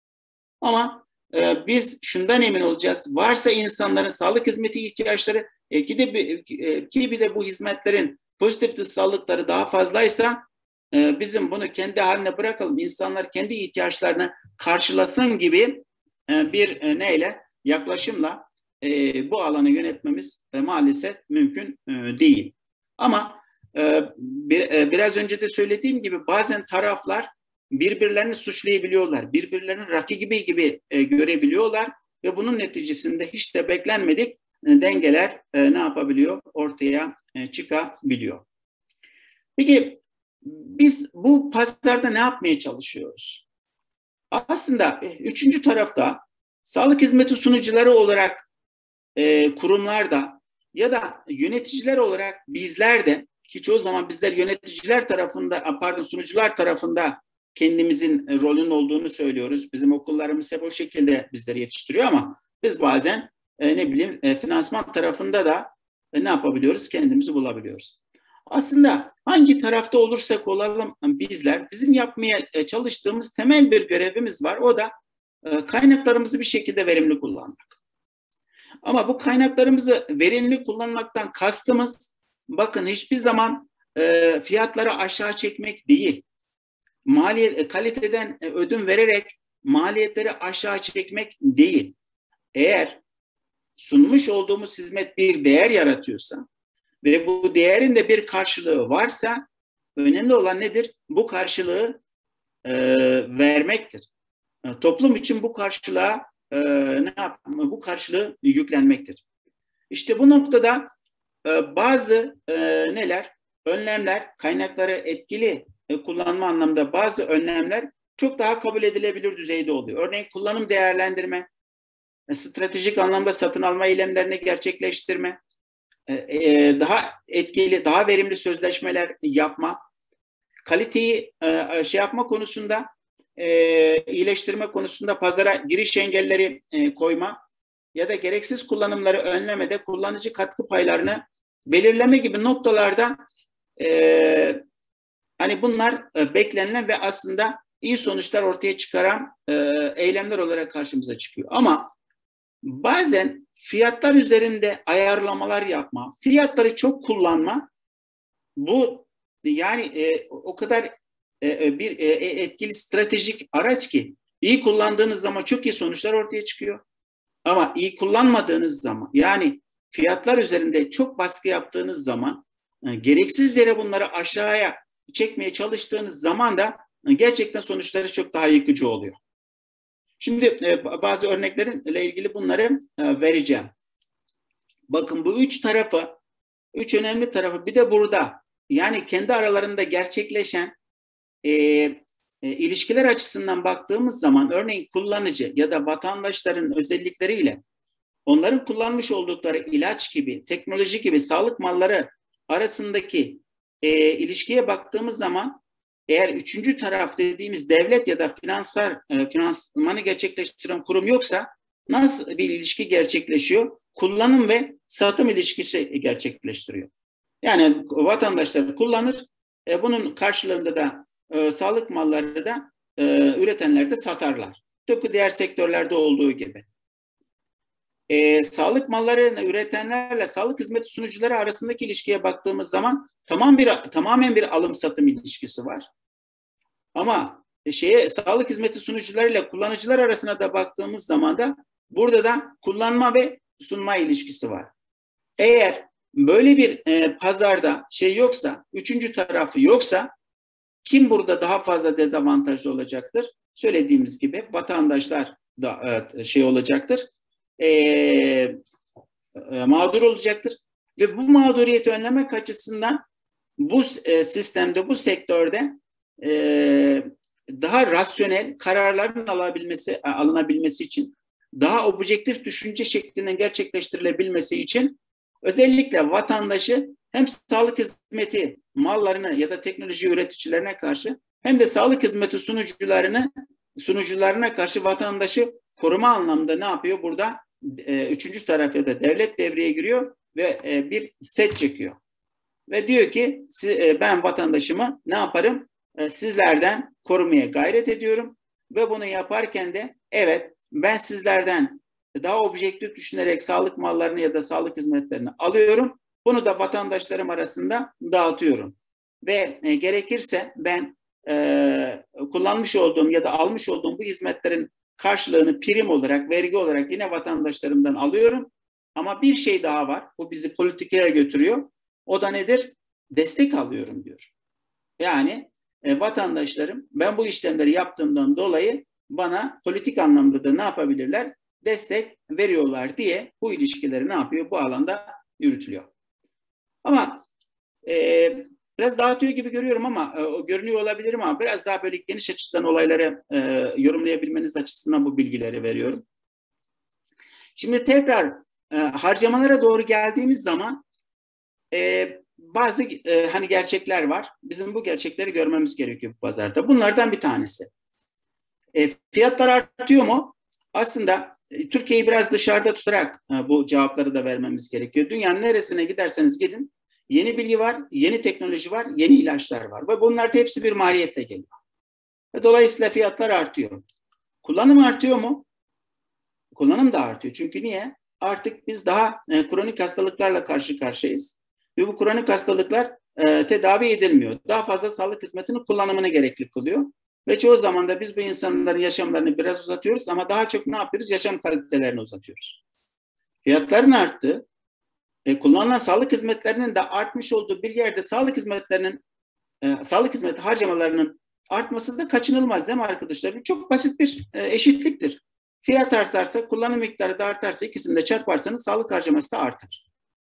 Ama e, biz şundan emin olacağız. Varsa insanların sağlık hizmeti ihtiyaçları e, ki, de, e, ki bir de bu hizmetlerin pozitif dışsallıkları daha fazlaysa e, bizim bunu kendi haline bırakalım. İnsanlar kendi ihtiyaçlarını karşılasın gibi e, bir e, neyle yaklaşımla e, bu alanı yönetmemiz e, maalesef mümkün e, değil. Ama e, bir, e, biraz önce de söylediğim gibi bazen taraflar birbirlerini suçlayabiliyorlar. Birbirlerini rakibi gibi e, görebiliyorlar ve bunun neticesinde hiç de beklenmedik e, dengeler e, ne yapabiliyor? Ortaya e, çıkabiliyor. Peki biz bu pazarda ne yapmaya çalışıyoruz? Aslında e, üçüncü tarafta sağlık hizmeti sunucuları olarak e, kurumlarda ya da yöneticiler olarak bizler de, ki çoğu zaman bizler yöneticiler tarafında, pardon sunucular tarafında kendimizin e, rolünün olduğunu söylüyoruz. Bizim okullarımız hep o şekilde bizleri yetiştiriyor ama biz bazen e, ne bileyim e, finansman tarafında da e, ne yapabiliyoruz? Kendimizi bulabiliyoruz. Aslında hangi tarafta olursak olalım bizler, bizim yapmaya e, çalıştığımız temel bir görevimiz var. O da e, kaynaklarımızı bir şekilde verimli kullanmak. Ama bu kaynaklarımızı verimli kullanmaktan kastımız, bakın hiçbir zaman e, fiyatları aşağı çekmek değil. Maliyet, kaliteden ödün vererek maliyetleri aşağı çekmek değil. Eğer sunmuş olduğumuz hizmet bir değer yaratıyorsa ve bu değerin de bir karşılığı varsa, önemli olan nedir? Bu karşılığı e, vermektir. E, toplum için bu karşılığa e, ne yap bu karşılığı yüklenmektir. İşte bu noktada e, bazı e, neler? Önlemler, kaynakları etkili e, kullanma anlamında bazı önlemler çok daha kabul edilebilir düzeyde oluyor. Örneğin kullanım değerlendirme, e, stratejik anlamda satın alma eylemlerini gerçekleştirme, e, e, daha etkili, daha verimli sözleşmeler yapma, kaliteyi e, şey yapma konusunda, e, iyileştirme konusunda pazara giriş engelleri e, koyma ya da gereksiz kullanımları önlemede kullanıcı katkı paylarını belirleme gibi noktalarda e, hani bunlar e, beklenilen ve aslında iyi sonuçlar ortaya çıkaran e, eylemler olarak karşımıza çıkıyor. Ama bazen fiyatlar üzerinde ayarlamalar yapma, fiyatları çok kullanma, bu yani e, o kadar e, bir e, etkili stratejik araç ki iyi kullandığınız zaman çok iyi sonuçlar ortaya çıkıyor. Ama iyi kullanmadığınız zaman, yani fiyatlar üzerinde çok baskı yaptığınız zaman, e, gereksiz yere bunları aşağıya çekmeye çalıştığınız zaman da e, gerçekten sonuçları çok daha yıkıcı oluyor. Şimdi e, bazı örneklerinle ilgili bunları e, vereceğim. Bakın bu üç tarafı, üç önemli tarafı bir de burada, yani kendi aralarında gerçekleşen e, e, ilişkiler açısından baktığımız zaman, örneğin kullanıcı ya da vatandaşların özellikleriyle onların kullanmış oldukları ilaç gibi, teknoloji gibi sağlık malları arasındaki e, ilişkiye baktığımız zaman, eğer üçüncü taraf dediğimiz devlet ya da finansal e, finansmanı gerçekleştiren kurum yoksa nasıl bir ilişki gerçekleşiyor? Kullanım ve satım ilişkisi gerçekleştiriyor. Yani vatandaşlar kullanır, e, bunun karşılığında da e, sağlık malları da e, üretenler de satarlar. Tıpkı diğer sektörlerde olduğu gibi. E, sağlık mallarını üretenlerle sağlık hizmeti sunucuları arasındaki ilişkiye baktığımız zaman tamam bir, tamamen bir alım-satım ilişkisi var. Ama şeye, sağlık hizmeti sunucularıyla kullanıcılar arasına da baktığımız zaman da burada da kullanma ve sunma ilişkisi var. Eğer böyle bir e, pazarda şey yoksa, üçüncü tarafı yoksa, kim burada daha fazla dezavantajlı olacaktır? Söylediğimiz gibi vatandaşlar da e, şey olacaktır, e, e, mağdur olacaktır. Ve bu mağduriyeti önlemek açısından bu e, sistemde, bu sektörde e, daha rasyonel kararların alabilmesi, alınabilmesi için, daha objektif düşünce şeklinin gerçekleştirilebilmesi için özellikle vatandaşı hem sağlık hizmeti mallarına ya da teknoloji üreticilerine karşı hem de sağlık hizmeti sunucularını sunucularına karşı vatandaşı koruma anlamında ne yapıyor? Burada e, üçüncü taraf ya da devlet devreye giriyor ve e, bir set çekiyor. Ve diyor ki e, ben vatandaşımı ne yaparım? E, sizlerden korumaya gayret ediyorum ve bunu yaparken de evet, ben sizlerden daha objektif düşünerek sağlık mallarını ya da sağlık hizmetlerini alıyorum. Bunu da vatandaşlarım arasında dağıtıyorum. Ve e, gerekirse ben e, kullanmış olduğum ya da almış olduğum bu hizmetlerin karşılığını prim olarak, vergi olarak yine vatandaşlarımdan alıyorum. Ama bir şey daha var. Bu bizi politikaya götürüyor. O da nedir? Destek alıyorum diyor. Yani e, vatandaşlarım ben bu işlemleri yaptığımdan dolayı bana politik anlamda da ne yapabilirler? Destek veriyorlar diye bu ilişkileri ne yapıyor? Bu alanda yürütülüyor. Ama e, biraz dağıtıyor gibi görüyorum ama e, görünüyor olabilirim ama biraz daha böyle geniş açıdan olayları e, yorumlayabilmeniz açısından bu bilgileri veriyorum. Şimdi tekrar e, harcamalara doğru geldiğimiz zaman e, bazı e, hani gerçekler var. Bizim bu gerçekleri görmemiz gerekiyor bu pazarda. Bunlardan bir tanesi. E, fiyatlar artıyor mu? Aslında e, Türkiye'yi biraz dışarıda tutarak e, bu cevapları da vermemiz gerekiyor. Dünyanın neresine giderseniz gidin, yeni bilgi var, yeni teknoloji var, yeni ilaçlar var. Ve bunlar da hepsi bir maliyetle geliyor. Ve dolayısıyla fiyatlar artıyor. Kullanım artıyor mu? Kullanım da artıyor. Çünkü niye? Artık biz daha e, kronik hastalıklarla karşı karşıyayız. Ve bu kronik hastalıklar e, tedavi edilmiyor. Daha fazla sağlık hizmetinin kullanımını gerekli kılıyor. Ve çoğu zaman da biz bu insanların yaşamlarını biraz uzatıyoruz ama daha çok ne yapıyoruz? Yaşam kalitelerini uzatıyoruz. Fiyatların arttığı, e, kullanılan sağlık hizmetlerinin de artmış olduğu bir yerde sağlık hizmetlerinin, e, sağlık hizmeti harcamalarının artması da kaçınılmaz değil mi arkadaşlar? Çok basit bir e, eşitliktir. Fiyat artarsa, kullanım miktarı da artarsa, ikisini de çarparsanız sağlık harcaması da artar.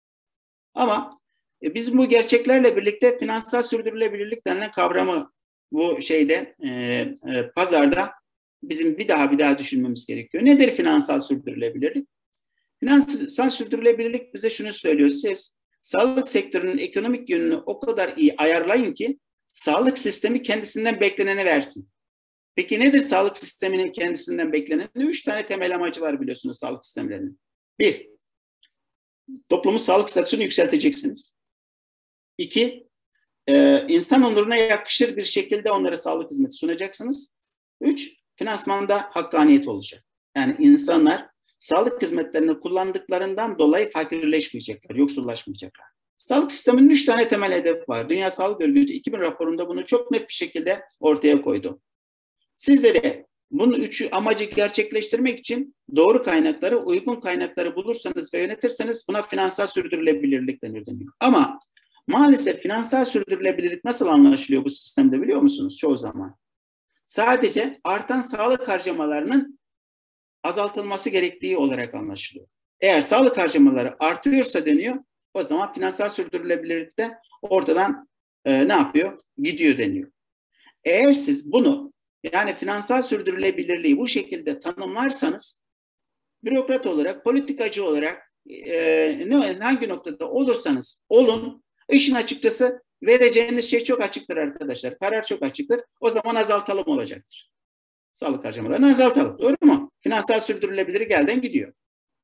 Ama e, biz bu gerçeklerle birlikte finansal sürdürülebilirlik denilen kavramı bu şeyde e, e, pazarda bizim bir daha bir daha düşünmemiz gerekiyor. Nedir finansal sürdürülebilirlik? Finansal sürdürülebilirlik bize şunu söylüyor. Siz sağlık sektörünün ekonomik yönünü o kadar iyi ayarlayın ki sağlık sistemi kendisinden bekleneni versin. Peki nedir sağlık sisteminin kendisinden bekleneni? Üç tane temel amacı var biliyorsunuz sağlık sistemlerinin. Bir, toplumun sağlık statüsünü yükselteceksiniz. İki, e, insan onuruna yakışır bir şekilde onlara sağlık hizmeti sunacaksınız. Üç, finansmanda hakkaniyet olacak. Yani insanlar sağlık hizmetlerini kullandıklarından dolayı fakirleşmeyecekler, yoksullaşmayacaklar. Sağlık sisteminin üç tane temel hedefi var. Dünya Sağlık Örgütü iki bin raporunda bunu çok net bir şekilde ortaya koydu. Sizde de bunun üçü amacı gerçekleştirmek için doğru kaynakları, uygun kaynakları bulursanız ve yönetirseniz buna finansal sürdürülebilirlik denir deniyor. Ama maalesef finansal sürdürülebilirlik nasıl anlaşılıyor bu sistemde biliyor musunuz? Çoğu zaman. Sadece artan sağlık harcamalarının azaltılması gerektiği olarak anlaşılıyor. Eğer sağlık harcamaları artıyorsa deniyor, o zaman finansal sürdürülebilirlik de ortadan e, ne yapıyor? Gidiyor deniyor. Eğer siz bunu yani finansal sürdürülebilirliği bu şekilde tanımlarsanız bürokrat olarak, politikacı olarak e, ne, hangi noktada olursanız olun, işin açıkçası vereceğiniz şey çok açıktır arkadaşlar. Karar çok açıktır. O zaman azaltalım olacaktır. Sağlık harcamalarını azaltalım. Doğru mu? Finansal sürdürülebilirlik elden gidiyor.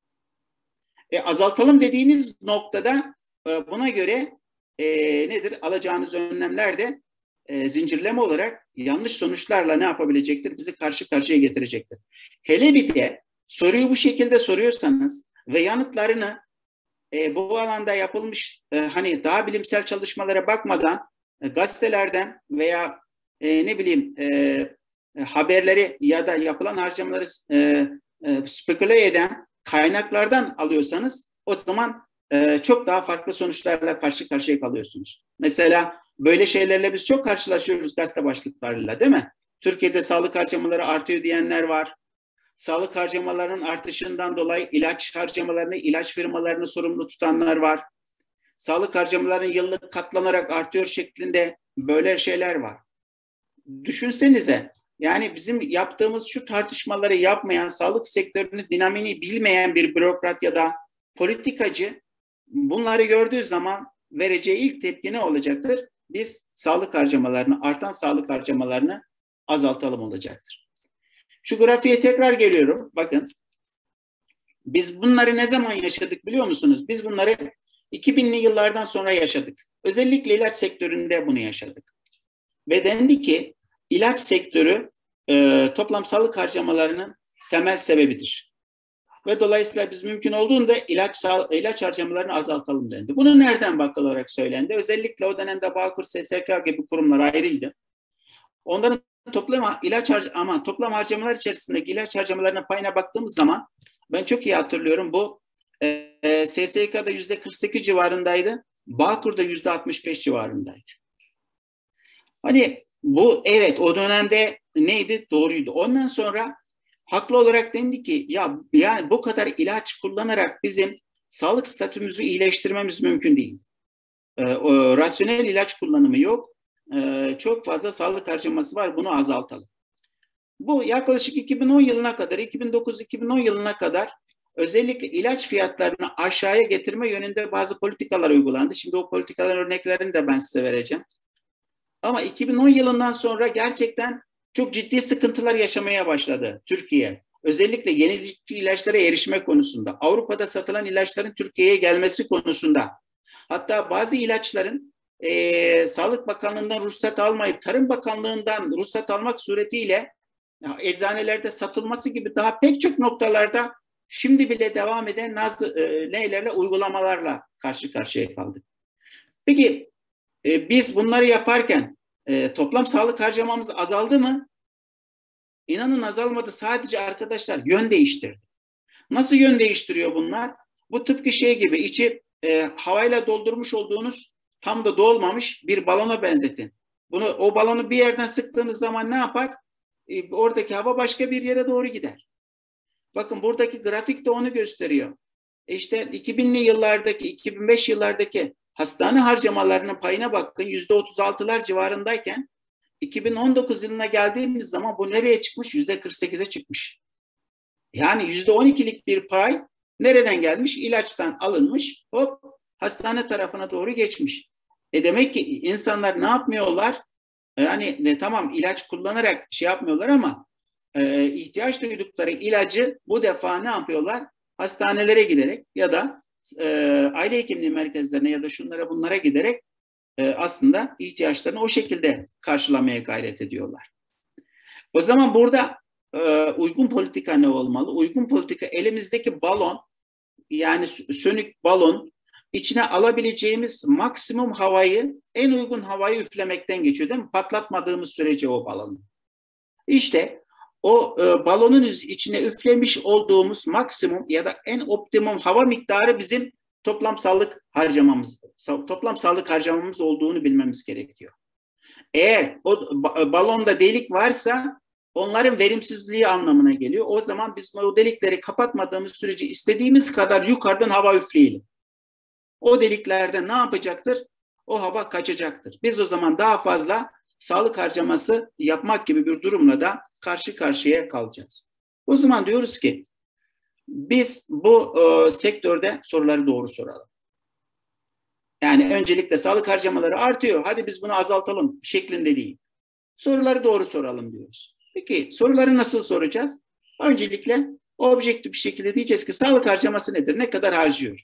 E, azaltalım dediğiniz noktada e, buna göre e, nedir? Alacağınız önlemler de e, zincirleme olarak yanlış sonuçlarla ne yapabilecektir? Bizi karşı karşıya getirecektir. Hele bir de soruyu bu şekilde soruyorsanız ve yanıtlarını e, bu alanda yapılmış e, hani daha bilimsel çalışmalara bakmadan e, gazetelerden veya e, ne bileyim e, e, haberleri ya da yapılan harcamaları e, e, speküle eden kaynaklardan alıyorsanız o zaman e, çok daha farklı sonuçlarla karşı karşıya kalıyorsunuz. Mesela böyle şeylerle biz çok karşılaşıyoruz gazete başlıklarıyla değil mi? Türkiye'de sağlık harcamaları artıyor diyenler var. Sağlık harcamalarının artışından dolayı ilaç harcamalarını, ilaç firmalarını sorumlu tutanlar var. Sağlık harcamalarının yıllık katlanarak artıyor şeklinde böyle şeyler var. Düşünsenize, yani bizim yaptığımız şu tartışmaları yapmayan, sağlık sektörünün dinamini bilmeyen bir bürokrat ya da politikacı bunları gördüğü zaman vereceği ilk tepki ne olacaktır? Biz sağlık harcamalarını, artan sağlık harcamalarını azaltalım olacaktır. Şu grafiğe tekrar geliyorum. Bakın. Biz bunları ne zaman yaşadık biliyor musunuz? Biz bunları iki binli yıllardan sonra yaşadık. Özellikle ilaç sektöründe bunu yaşadık. Ve dendi ki ilaç sektörü e, toplam sağlık harcamalarının temel sebebidir. Ve dolayısıyla biz mümkün olduğunda ilaç ilaç harcamalarını azaltalım dendi. Bunu nereden bakılarak söylendi? Özellikle o dönemde Bağkur, S S K gibi kurumlar ayrıydı. Onların toplam ilaç ama toplam harcamalar içerisindeki ilaç harcamalarına payına baktığımız zaman ben çok iyi hatırlıyorum bu e, S S K'da yüzde kırk sekiz civarındaydı. Bağkur'da yüzde altmış beş civarındaydı. Hani bu evet o dönemde neydi? Doğruydu. Ondan sonra haklı olarak dendi ki ya yani bu kadar ilaç kullanarak bizim sağlık statümüzü iyileştirmemiz mümkün değil. E, o, rasyonel ilaç kullanımı yok. E, çok fazla sağlık harcaması var. Bunu azaltalım. Bu yaklaşık iki bin on yılına kadar, iki bin dokuz iki bin on yılına kadar özellikle ilaç fiyatlarını aşağıya getirme yönünde bazı politikalar uygulandı. Şimdi o politikaların örneklerini de ben size vereceğim. Ama iki bin on yılından sonra gerçekten çok ciddi sıkıntılar yaşamaya başladı Türkiye. Özellikle yenilikçi ilaçlara erişme konusunda, Avrupa'da satılan ilaçların Türkiye'ye gelmesi konusunda, hatta bazı ilaçların e, Sağlık Bakanlığı'ndan ruhsat almayıp Tarım Bakanlığı'ndan ruhsat almak suretiyle ya, eczanelerde satılması gibi daha pek çok noktalarda şimdi bile devam eden naz, e, neylerle, uygulamalarla karşı karşıya kaldık. Peki e, biz bunları yaparken e, toplam sağlık harcamamız azaldı mı? İnanın azalmadı. Sadece arkadaşlar yön değiştirdi. Nasıl yön değiştiriyor bunlar? Bu tıpkı şey gibi, içi e, havayla doldurmuş olduğunuz, tam da dolmamış bir balona benzetin. Bunu, o balonu bir yerden sıktığınız zaman ne yapar? E, oradaki hava başka bir yere doğru gider. Bakın buradaki grafik de onu gösteriyor. E işte iki binli yıllardaki, iki bin beş yıllardaki hastane harcamalarının payına bakın, yüzde otuz altılar civarındayken iki bin on dokuz yılına geldiğimiz zaman bu nereye çıkmış? yüzde kırk sekize çıkmış. Yani yüzde on ikilik bir pay nereden gelmiş? İlaçtan alınmış, hop hastane tarafına doğru geçmiş. E demek ki insanlar ne yapmıyorlar? Yani ne, tamam ilaç kullanarak şey yapmıyorlar ama e, ihtiyaç duydukları ilacı bu defa ne yapıyorlar? Hastanelere giderek ya da e, aile hekimliği merkezlerine ya da şunlara bunlara giderek e, aslında ihtiyaçlarını o şekilde karşılamaya gayret ediyorlar. O zaman burada e, uygun politika ne olmalı? Uygun politika elimizdeki balon, yani sönük balon, içine alabileceğimiz maksimum havayı, en uygun havayı üflemekten geçiyor değil mi? Patlatmadığımız sürece o balonu. İşte o e, balonun içine üflemiş olduğumuz maksimum ya da en optimum hava miktarı bizim toplam sağlık harcamamız, toplam sağlık harcamamız olduğunu bilmemiz gerekiyor. Eğer o balonda delik varsa onların verimsizliği anlamına geliyor. O zaman biz o delikleri kapatmadığımız sürece istediğimiz kadar yukarıdan hava üfleyelim. O deliklerden ne yapacaktır? O hava kaçacaktır. Biz o zaman daha fazla sağlık harcaması yapmak gibi bir durumla da karşı karşıya kalacağız. O zaman diyoruz ki biz bu e, sektörde soruları doğru soralım. Yani öncelikle sağlık harcamaları artıyor, hadi biz bunu azaltalım şeklinde değil. Soruları doğru soralım diyoruz. Peki soruları nasıl soracağız? Öncelikle objektif bir şekilde diyeceğiz ki sağlık harcaması nedir? Ne kadar harcıyor?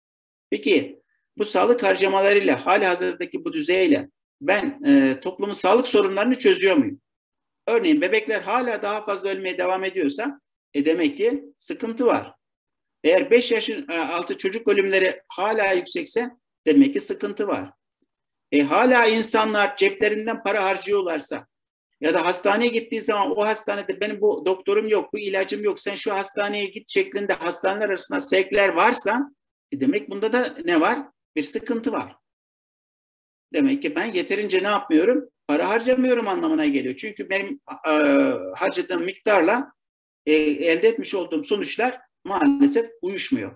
Peki bu sağlık harcamalarıyla, halihazırdaki bu düzeyle ben e, toplumun sağlık sorunlarını çözüyor muyum? Örneğin bebekler hala daha fazla ölmeye devam ediyorsa e demek ki sıkıntı var. Eğer beş yaş altı çocuk ölümleri hala yüksekse demek ki sıkıntı var. E, hala insanlar ceplerinden para harcıyorlarsa ya da hastaneye gittiği zaman o hastanede benim bu doktorum yok, bu ilacım yok, sen şu hastaneye git şeklinde hastaneler arasında sevkler varsa e demek bunda da ne var? Bir sıkıntı var. Demek ki ben yeterince ne yapmıyorum? Para harcamıyorum anlamına geliyor. Çünkü benim e, harcadığım miktarla e, elde etmiş olduğum sonuçlar maalesef uyuşmuyor.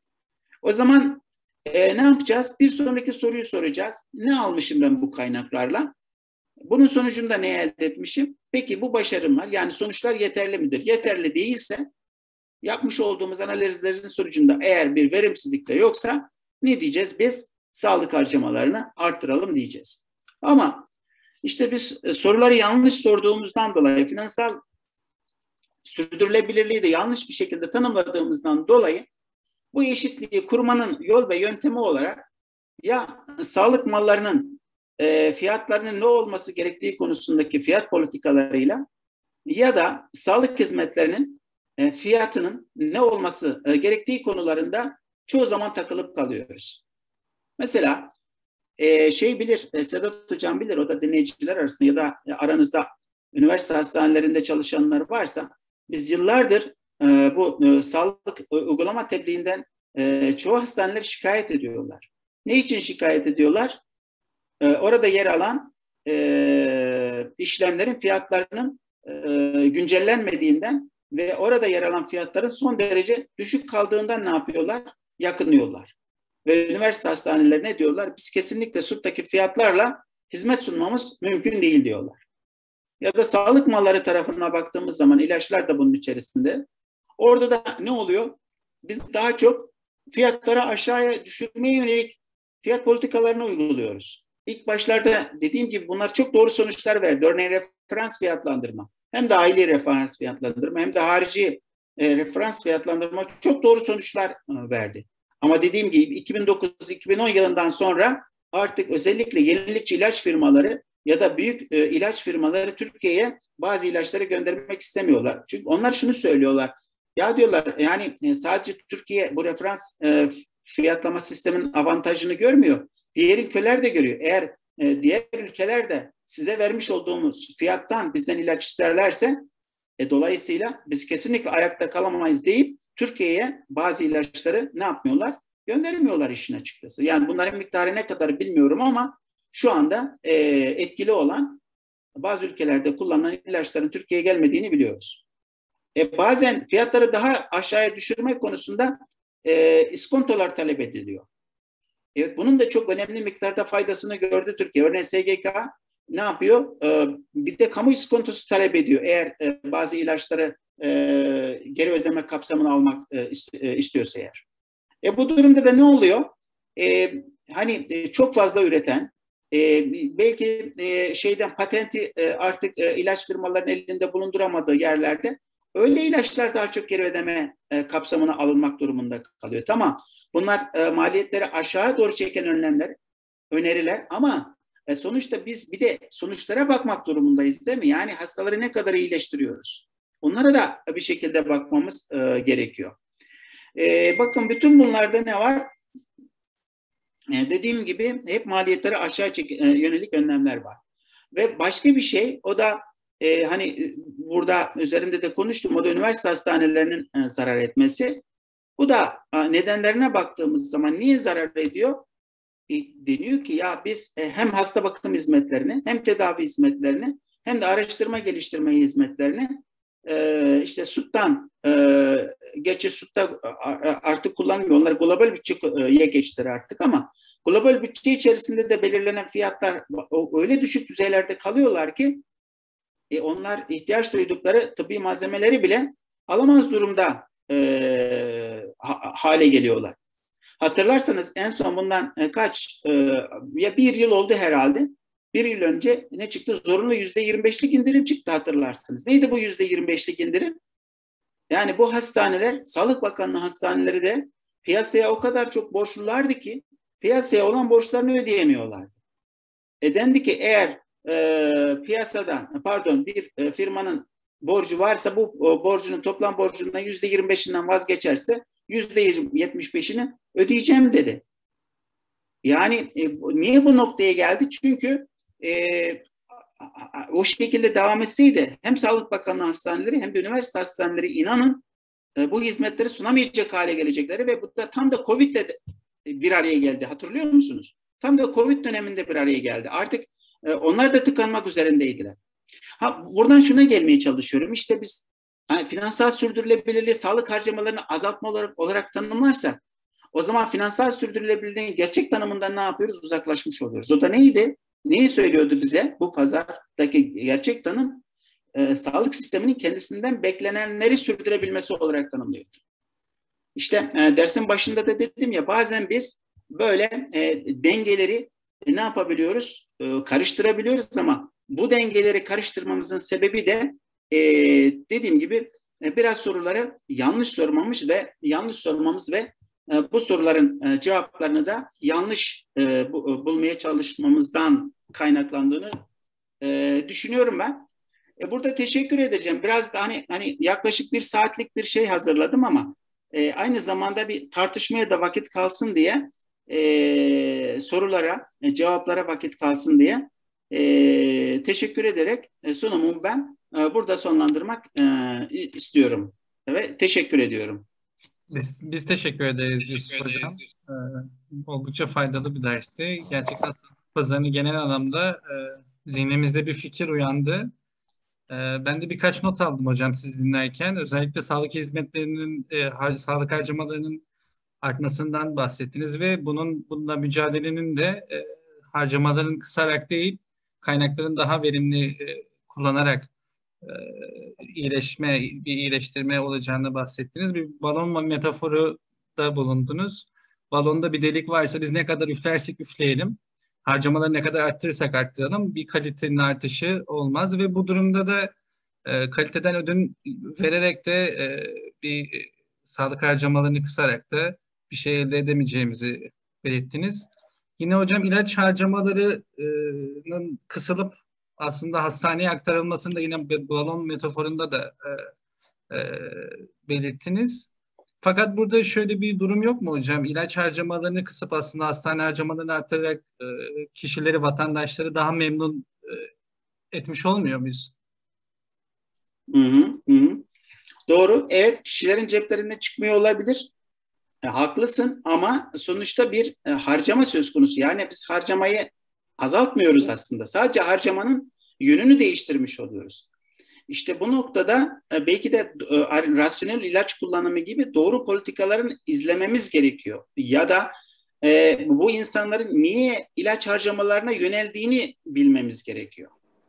O zaman e, ne yapacağız? Bir sonraki soruyu soracağız. Ne almışım ben bu kaynaklarla? Bunun sonucunda ne elde etmişim? Peki bu başarımlar, yani sonuçlar yeterli midir? Yeterli değilse yapmış olduğumuz analizlerin sonucunda eğer bir verimsizlik de yoksa ne diyeceğiz? Biz sağlık harcamalarını arttıralım diyeceğiz. Ama işte biz soruları yanlış sorduğumuzdan dolayı, finansal sürdürülebilirliği de yanlış bir şekilde tanımladığımızdan dolayı bu eşitliği kurmanın yol ve yöntemi olarak ya sağlık mallarının e, fiyatlarının ne olması gerektiği konusundaki fiyat politikalarıyla ya da sağlık hizmetlerinin e, fiyatının ne olması e, gerektiği konularında çoğu zaman takılıp kalıyoruz. Mesela e, şey bilir, e, Sedat Hocam bilir, o da dinleyiciler arasında ya da e, aranızda üniversite hastanelerinde çalışanlar varsa biz yıllardır e, bu e, sağlık uygulama tebliğinden e, çoğu hastaneler şikayet ediyorlar. Ne için şikayet ediyorlar? E, orada yer alan e, işlemlerin fiyatlarının e, güncellenmediğinden ve orada yer alan fiyatların son derece düşük kaldığından ne yapıyorlar? Yakınıyorlar. Ve üniversite hastaneleri ne diyorlar? Biz kesinlikle S U P'taki fiyatlarla hizmet sunmamız mümkün değil diyorlar. Ya da sağlık malları tarafına baktığımız zaman ilaçlar da bunun içerisinde. Orada da ne oluyor? biz daha çok fiyatları aşağıya düşürmeye yönelik fiyat politikalarını uyguluyoruz. İlk başlarda dediğim gibi bunlar çok doğru sonuçlar verdi. Örneğin referans fiyatlandırma, hem dahili referans fiyatlandırma hem de harici e, referans fiyatlandırma çok doğru sonuçlar e, verdi. Ama dediğim gibi iki bin dokuz iki bin on yılından sonra artık özellikle yenilikçi ilaç firmaları ya da büyük e, ilaç firmaları Türkiye'ye bazı ilaçları göndermek istemiyorlar. Çünkü onlar şunu söylüyorlar. Ya diyorlar, yani e, sadece Türkiye bu referans e, fiyatlama sisteminin avantajını görmüyor. Diğer ülkeler de görüyor. Eğer e, diğer ülkeler de size vermiş olduğumuz fiyattan bizden ilaç isterlerse e, dolayısıyla biz kesinlikle ayakta kalamayız deyip Türkiye'ye bazı ilaçları ne yapmıyorlar? Göndermiyorlar işin açıkçası. Yani bunların miktarı ne kadar bilmiyorum ama şu anda e, etkili olan bazı ülkelerde kullanılan ilaçların Türkiye'ye gelmediğini biliyoruz. E, bazen fiyatları daha aşağıya düşürme konusunda e, iskontolar talep ediliyor. Evet, bunun da çok önemli miktarda faydasını gördü Türkiye. Örneğin S G K ne yapıyor? Ee, bir de kamu iskontosu talep ediyor. Eğer e, bazı ilaçları e, geri ödeme kapsamına almak e, istiyorsa eğer. E, bu durumda da ne oluyor? E, hani e, çok fazla üreten, e, belki e, şeyden patenti e, artık e, ilaç firmalarının elinde bulunduramadığı yerlerde öyle ilaçlar daha çok geri ödeme e, kapsamına alınmak durumunda kalıyor. Tamam. Bunlar e, maliyetleri aşağı doğru çeken önlemler, öneriler ama e, sonuçta biz bir de sonuçlara bakmak durumundayız değil mi? Yani hastaları ne kadar iyileştiriyoruz? Onlara da bir şekilde bakmamız e, gerekiyor. E, bakın bütün bunlarda ne var? E, dediğim gibi hep maliyetleri aşağı çek e, yönelik önlemler var. Ve başka bir şey, o da e, hani burada üzerinde de konuştum, o da üniversite hastanelerinin e, zarar etmesi. Bu da nedenlerine baktığımız zaman niye zarar ediyor? E, deniyor ki ya biz e, hem hasta bakım hizmetlerini hem tedavi hizmetlerini hem de araştırma geliştirme hizmetlerini e, işte SUT'tan e, gerçi SUT'ta artık kullanmıyor. Onlar global bütçeye geçtiler artık ama global bütçe içerisinde de belirlenen fiyatlar öyle düşük düzeylerde kalıyorlar ki e, onlar ihtiyaç duydukları tıbbi malzemeleri bile alamaz durumda E, ha, hale geliyorlar. Hatırlarsanız en son bundan e, kaç e, ya bir yıl oldu herhalde. Bir yıl önce ne çıktı? Zorunlu yüzde yirmi beşlik indirim çıktı, hatırlarsınız. Neydi bu yüzde yirmi beşlik indirim? Yani bu hastaneler, Sağlık Bakanlığı hastaneleri de piyasaya o kadar çok borçlulardı ki piyasaya olan borçlarını ödeyemiyorlardı. E dendi ki eğer e, piyasadan pardon bir e, firmanın borcu varsa bu borcunun toplam borcundan yüzde yirmi beşinden vazgeçerse yüzde yetmiş beşini ödeyeceğim dedi. Yani e, niye bu noktaya geldi? Çünkü e, o şekilde devam etseydi hem Sağlık Bakanlığı hastaneleri hem de üniversite hastaneleri inanın e, bu hizmetleri sunamayacak hale gelecekleri ve bu da tam da Covid'le bir araya geldi. Hatırlıyor musunuz? Tam da Covid döneminde bir araya geldi. Artık e, onlar da tıkanmak üzerindeydiler. Ha, buradan şuna gelmeye çalışıyorum. İşte biz yani finansal sürdürülebilirliği sağlık harcamalarını azaltma olarak, olarak tanımlarsak o zaman finansal sürdürülebilirliğin gerçek tanımından ne yapıyoruz? Uzaklaşmış oluyoruz. O da neydi? Neyi söylüyordu bize? Bu pazardaki gerçek tanım e, sağlık sisteminin kendisinden beklenenleri sürdürebilmesi olarak tanımlıyordu. İşte e, dersin başında da dedim ya, bazen biz böyle e, dengeleri e, ne yapabiliyoruz? E, karıştırabiliyoruz ama bu dengeleri karıştırmamızın sebebi de e, dediğim gibi e, biraz soruları yanlış sormamız ve yanlış sormamız ve e, bu soruların e, cevaplarını da yanlış e, bu, bulmaya çalışmamızdan kaynaklandığını e, düşünüyorum ben. E, burada teşekkür edeceğim. Biraz da hani hani yaklaşık bir saatlik bir şey hazırladım ama e, aynı zamanda bir tartışmaya da vakit kalsın diye e, sorulara, e, cevaplara vakit kalsın diye e, teşekkür ederek e, sunumumu ben e, burada sonlandırmak e, istiyorum ve teşekkür ediyorum. Biz, biz teşekkür ederiz Yusuf Hocam. Ee, oldukça faydalı bir dersti. Gerçekten pazarını genel anlamda e, zihnimizde bir fikir uyandı. E, ben de birkaç not aldım hocam siz dinlerken. Özellikle sağlık hizmetlerinin, e, har sağlık harcamalarının artmasından bahsettiniz ve bunun bununla mücadelenin de e, harcamaların kısarak değil, kaynakların daha verimli e, kullanarak e, iyileşme, bir iyileştirme olacağını bahsettiniz. Bir balon metaforu da bulundunuz. Balonda bir delik varsa biz ne kadar üflersek üfleyelim, harcamaları ne kadar arttırırsak arttıralım bir kalitenin artışı olmaz ve bu durumda da e, kaliteden ödün vererek de e, bir e, sağlık harcamalarını kısarak da bir şey elde edemeyeceğimizi belirttiniz. Yine hocam ilaç harcamalarının kısılıp aslında hastaneye aktarılmasını da yine balon metaforunda da e, e, belirttiniz. Fakat burada şöyle bir durum yok mu hocam? İlaç harcamalarını kısıp aslında hastane harcamalarını arttırarak e, kişileri, vatandaşları daha memnun e, etmiş olmuyor muyuz? Hı hı, hı. Doğru. Evet, kişilerin ceplerine çıkmıyor olabilir. E, haklısın ama sonuçta bir e, harcama söz konusu. Yani biz harcamayı azaltmıyoruz aslında. Sadece harcamanın yönünü değiştirmiş oluyoruz. İşte bu noktada e, belki de e, rasyonel ilaç kullanımı gibi doğru politikaların izlememiz gerekiyor. Ya da e, bu insanların niye ilaç harcamalarına yöneldiğini bilmemiz gerekiyor.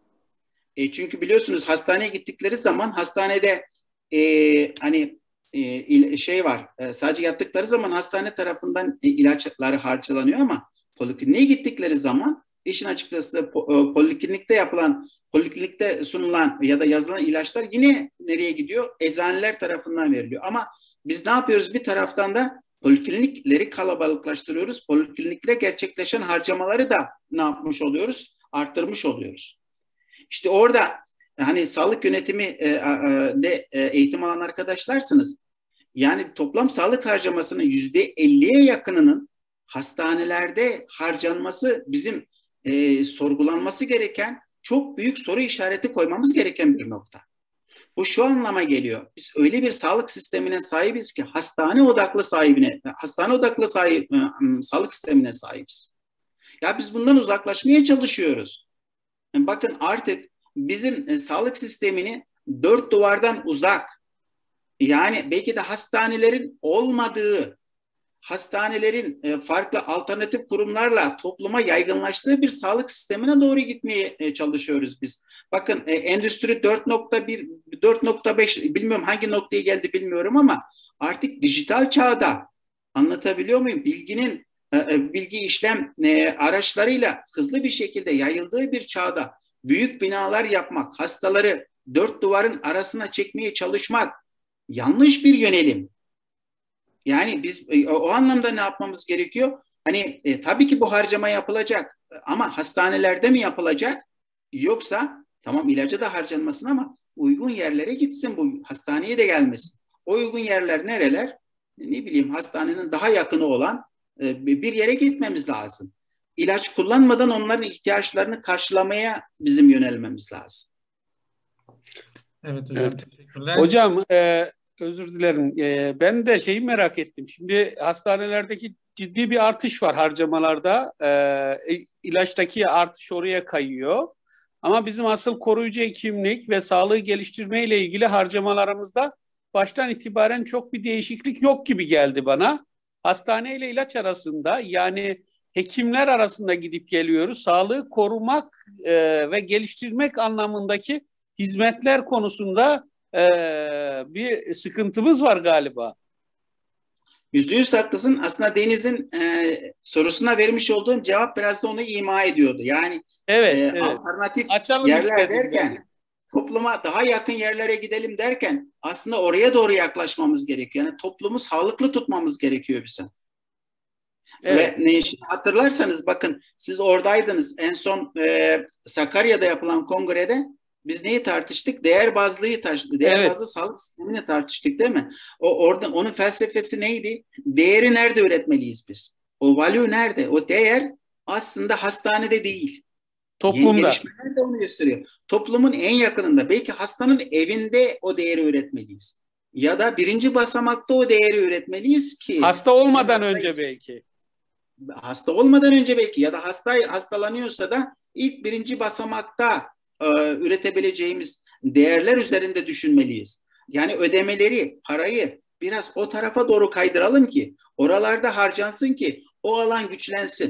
E, çünkü biliyorsunuz hastaneye gittikleri zaman hastanede e, hani e, şey var e, sadece yattıkları zaman hastane tarafından e, ilaçları harcalanıyor ama polikliniğe gittikleri zaman işin açıkçası e, poliklinikte yapılan poliklinikte sunulan ya da yazılan ilaçlar yine nereye gidiyor? Eczaneler tarafından veriliyor. Ama biz ne yapıyoruz? Bir taraftan da poliklinikleri kalabalıklaştırıyoruz. Poliklinikle gerçekleşen harcamaları da ne yapmış oluyoruz? Arttırmış oluyoruz. İşte orada hani sağlık yönetimi e, e, de e, eğitim alan arkadaşlarsınız. Yani toplam sağlık harcamasının yüzde elliye yakınının hastanelerde harcanması bizim e, sorgulanması gereken çok büyük soru işareti koymamız gereken bir nokta. Bu şu anlama geliyor. Biz öyle bir sağlık sistemine sahibiz ki hastane odaklı sahibine, hastane odaklı sahip, sağlık sistemine sahibiz. Ya biz bundan uzaklaşmaya çalışıyoruz. Yani bakın artık bizim e, sağlık sistemini dört duvardan uzak, yani belki de hastanelerin olmadığı, hastanelerin e, farklı alternatif kurumlarla topluma yaygınlaştığı bir sağlık sistemine doğru gitmeye e, çalışıyoruz biz. Bakın e, endüstri dört nokta bir, dört nokta beş bilmiyorum hangi noktaya geldi bilmiyorum ama artık dijital çağda anlatabiliyor muyum? Bilginin e, e, bilgi işlem e, araçlarıyla hızlı bir şekilde yayıldığı bir çağda büyük binalar yapmak, hastaları dört duvarın arasına çekmeye çalışmak yanlış bir yönelim. Yani biz e, o anlamda ne yapmamız gerekiyor? Hani e, tabii ki bu harcama yapılacak ama hastanelerde mi yapılacak? Yoksa tamam ilaca da harcanmasın ama uygun yerlere gitsin, bu hastaneye de gelmesin. O uygun yerler nereler? Ne bileyim hastanenin daha yakını olan e, bir yere gitmemiz lazım. İlaç kullanmadan onların ihtiyaçlarını karşılamaya bizim yönelmemiz lazım. Evet hocam, evet. Teşekkürler. Hocam e, özür dilerim. E, ben de şeyi merak ettim. Şimdi hastanelerdeki ciddi bir artış var harcamalarda. E, ilaçtaki artış oraya kayıyor. Ama bizim asıl koruyucu hekimlik ve sağlığı geliştirme ile ilgili harcamalarımızda baştan itibaren çok bir değişiklik yok gibi geldi bana. Hastane ile ilaç arasında, yani hekimler arasında gidip geliyoruz. Sağlığı korumak e, ve geliştirmek anlamındaki hizmetler konusunda e, bir sıkıntımız var galiba. Yüzde yüz haklısın. Aslında Deniz'in e, sorusuna vermiş olduğum cevap biraz da onu ima ediyordu. Yani evet, e, evet. alternatif Açalım yerler derken, yani. topluma daha yakın yerlere gidelim derken aslında oraya doğru yaklaşmamız gerekiyor. Yani toplumu sağlıklı tutmamız gerekiyor bize. Evet. Ve ne, hatırlarsanız bakın siz oradaydınız. En son e, Sakarya'da yapılan kongrede biz neyi tartıştık? Değer bazlıyı tartıştık. Değer evet. bazlı sağlık sistemini tartıştık değil mi? O orada onun felsefesi neydi? Değeri nerede üretmeliyiz biz? O value nerede? O değer aslında hastanede değil. Toplumda. Yeni gelişmeler de onu gösteriyor. Toplumun en yakınında. Belki hastanın evinde o değeri üretmeliyiz. Ya da birinci basamakta o değeri üretmeliyiz ki. Hasta olmadan hasta, önce belki. Hasta olmadan önce belki ya da hasta hastalanıyorsa da ilk birinci basamakta e, üretebileceğimiz değerler üzerinde düşünmeliyiz. Yani ödemeleri, parayı biraz o tarafa doğru kaydıralım ki oralarda harcansın ki o alan güçlensin.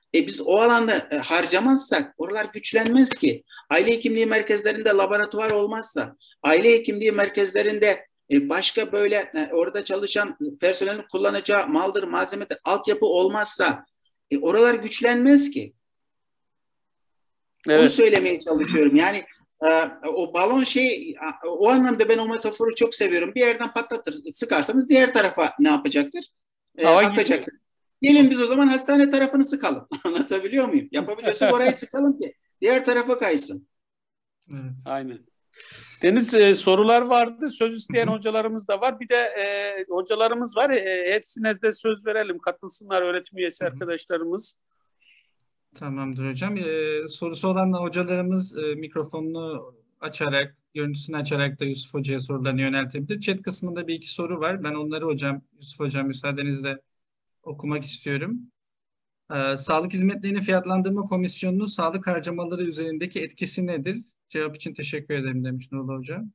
E biz o alanda e, harcamazsak oralar güçlenmez ki. Aile hekimliği merkezlerinde laboratuvar olmazsa, aile hekimliği merkezlerinde e, başka böyle e, orada çalışan personelin kullanacağı maldır, malzemedir, altyapı olmazsa e, oralar güçlenmez ki. Evet. Onu söylemeye çalışıyorum. Yani e, o balon şey, o anlamda ben o metaforu çok seviyorum. Bir yerden patlatır, sıkarsanız diğer tarafa ne yapacaktır? E, Hava akacaktır. gidiyor. Gelin biz o zaman hastane tarafını sıkalım. Anlatabiliyor muyum? Yapabiliyorsak orayı sıkalım ki diğer tarafa kaysın. Evet. Aynen. Deniz, e, sorular vardı. Söz isteyen Hı hı. hocalarımız da var. Bir de e, hocalarımız var. E, hepsine de söz verelim. Katılsınlar öğretim üyesi Hı hı. arkadaşlarımız. Tamamdır hocam. Ee, sorusu olan hocalarımız e, mikrofonunu açarak, görüntüsünü açarak da Yusuf Hoca'ya sorularını yöneltebilir. Chat kısmında bir iki soru var. Ben onları hocam, Yusuf Hocam müsaadenizle okumak istiyorum. Ee, sağlık hizmetlerinin fiyatlandırma komisyonunun sağlık harcamaları üzerindeki etkisi nedir? Cevap için teşekkür ederim demiş Nurullah Hocam.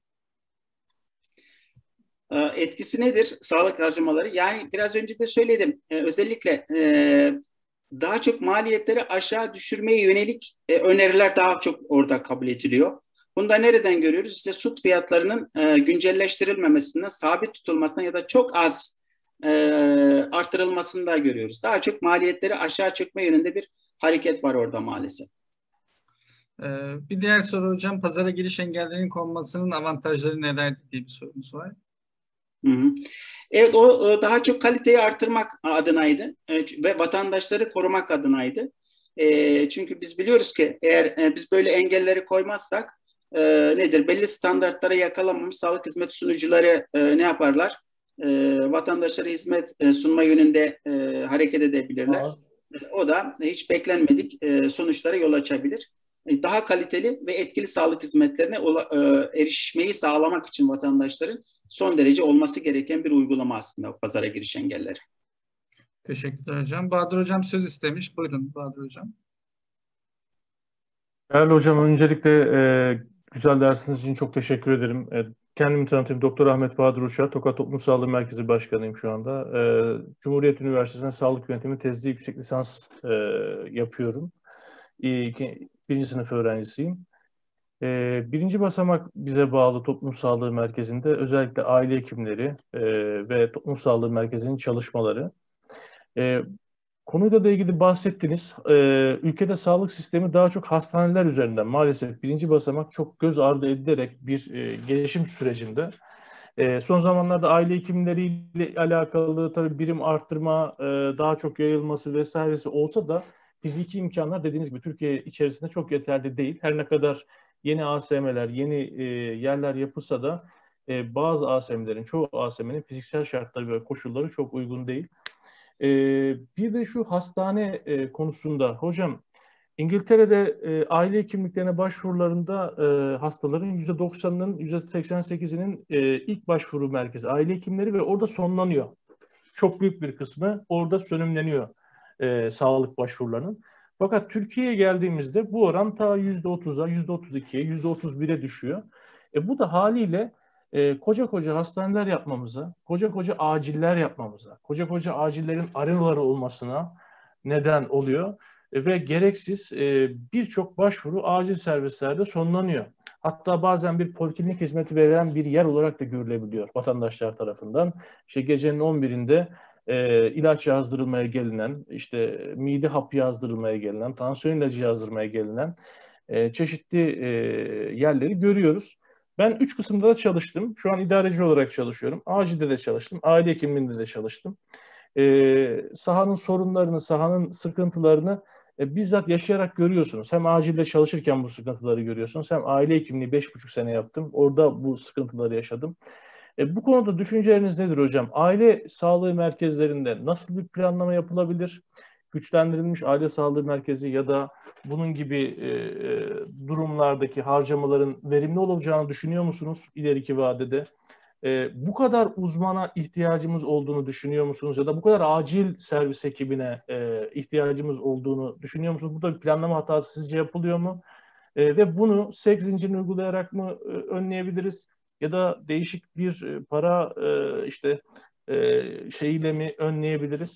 Ee, Etkisi nedir? Sağlık harcamaları. Yani biraz önce de söyledim. Ee, özellikle e, daha çok maliyetleri aşağı düşürmeye yönelik e, öneriler daha çok orada kabul ediliyor. Bunu da nereden görüyoruz? İşte süt fiyatlarının e, güncelleştirilmemesinden, sabit tutulmasından ya da çok az e, artırılmasını da görüyoruz. Daha çok maliyetleri aşağı çekme yönünde bir hareket var orada maalesef. Ee, bir diğer soru hocam, pazara giriş engellerinin konmasının avantajları neler diye bir sorumuz var. Hı hı. Evet, o daha çok kaliteyi artırmak adınaydı e, ve vatandaşları korumak adınaydı. E, çünkü biz biliyoruz ki eğer e, biz böyle engelleri koymazsak e, nedir? Belli standartlara yakalamamış sağlık hizmet sunucuları e, ne yaparlar? E, vatandaşlara hizmet e, sunma yönünde e, hareket edebilirler. E, o da hiç beklenmedik e, sonuçlara yol açabilir. E, daha kaliteli ve etkili sağlık hizmetlerine e, erişmeyi sağlamak için vatandaşların son derece olması gereken bir uygulama aslında pazara giriş engelleri. Teşekkürler hocam. Bahadır hocam söz istemiş. Buyurun Bahadır hocam. Değerli hocam, öncelikle e, güzel dersiniz için çok teşekkür ederim. E, kendimi tanıtayım. Doktor Ahmet Bahadır Uçar, Tokat Toplum Sağlığı Merkezi Başkanıyım şu anda. E, Cumhuriyet Üniversitesi'nde Sağlık Yönetimi Tezli Yüksek Lisans e, yapıyorum. E, iki, birinci sınıf öğrencisiyim. E, birinci basamak bize bağlı Toplum Sağlığı Merkezi'nde özellikle aile hekimleri e, ve Toplum Sağlığı Merkezi'nin çalışmaları. E, Konuyla da ilgili bahsettiniz. Ee, ülkede sağlık sistemi daha çok hastaneler üzerinden maalesef birinci basamak çok göz ardı edilerek bir e, gelişim sürecinde. E, son zamanlarda aile hekimleriyle alakalı tabii birim arttırma, e, daha çok yayılması vesairesi olsa da fiziki imkanlar dediğiniz gibi Türkiye içerisinde çok yeterli değil. Her ne kadar yeni A S M'ler, yeni e, yerler yapılsa da e, bazı A S M'lerin, çoğu A S M'nin fiziksel şartları ve koşulları çok uygun değil. Ee, bir de şu hastane e, konusunda hocam, İngiltere'de e, aile hekimliklerine başvurularında e, hastaların yüzde doksanının, yüzde seksen sekizinin e, ilk başvuru merkezi aile hekimleri ve orada sonlanıyor. Çok büyük bir kısmı orada sönümleniyor e, sağlık başvurularının. Fakat Türkiye'ye geldiğimizde bu oran ta yüzde otuza, yüzde otuz ikiye, yüzde otuz bire düşüyor. E, bu da haliyle e, koca koca hastaneler yapmamıza, koca koca aciller yapmamıza, koca koca acillerin arenaları olmasına neden oluyor. E, ve gereksiz e, birçok başvuru acil servislerde sonlanıyor. Hatta bazen bir poliklinik hizmeti veren bir yer olarak da görülebiliyor vatandaşlar tarafından. İşte gecenin on birinde e, ilaç yazdırılmaya gelinen, işte mide hapı yazdırılmaya gelinen, tansiyon ilacı yazdırmaya gelinen e, çeşitli e, yerleri görüyoruz. Ben üç kısımda da çalıştım. Şu an idareci olarak çalışıyorum. Acilde de çalıştım. Aile hekimliğinde de çalıştım. E, sahanın sorunlarını, sahanın sıkıntılarını e, bizzat yaşayarak görüyorsunuz. Hem acilde çalışırken bu sıkıntıları görüyorsunuz. Hem aile hekimliği beş buçuk sene yaptım. Orada bu sıkıntıları yaşadım. E, bu konuda düşünceleriniz nedir hocam? Aile sağlığı merkezlerinde nasıl bir planlama yapılabilir? Güçlendirilmiş aile sağlığı merkezi ya da bunun gibi e, durumlardaki harcamaların verimli olacağını düşünüyor musunuz ileriki vadede? E, bu kadar uzmana ihtiyacımız olduğunu düşünüyor musunuz? Ya da bu kadar acil servis ekibine e, ihtiyacımız olduğunu düşünüyor musunuz? Burada bir planlama hatası sizce yapılıyor mu? E, ve bunu sevk zincirini uygulayarak mı e, önleyebiliriz? Ya da değişik bir e, para e, işte e, şeyiyle mi önleyebiliriz?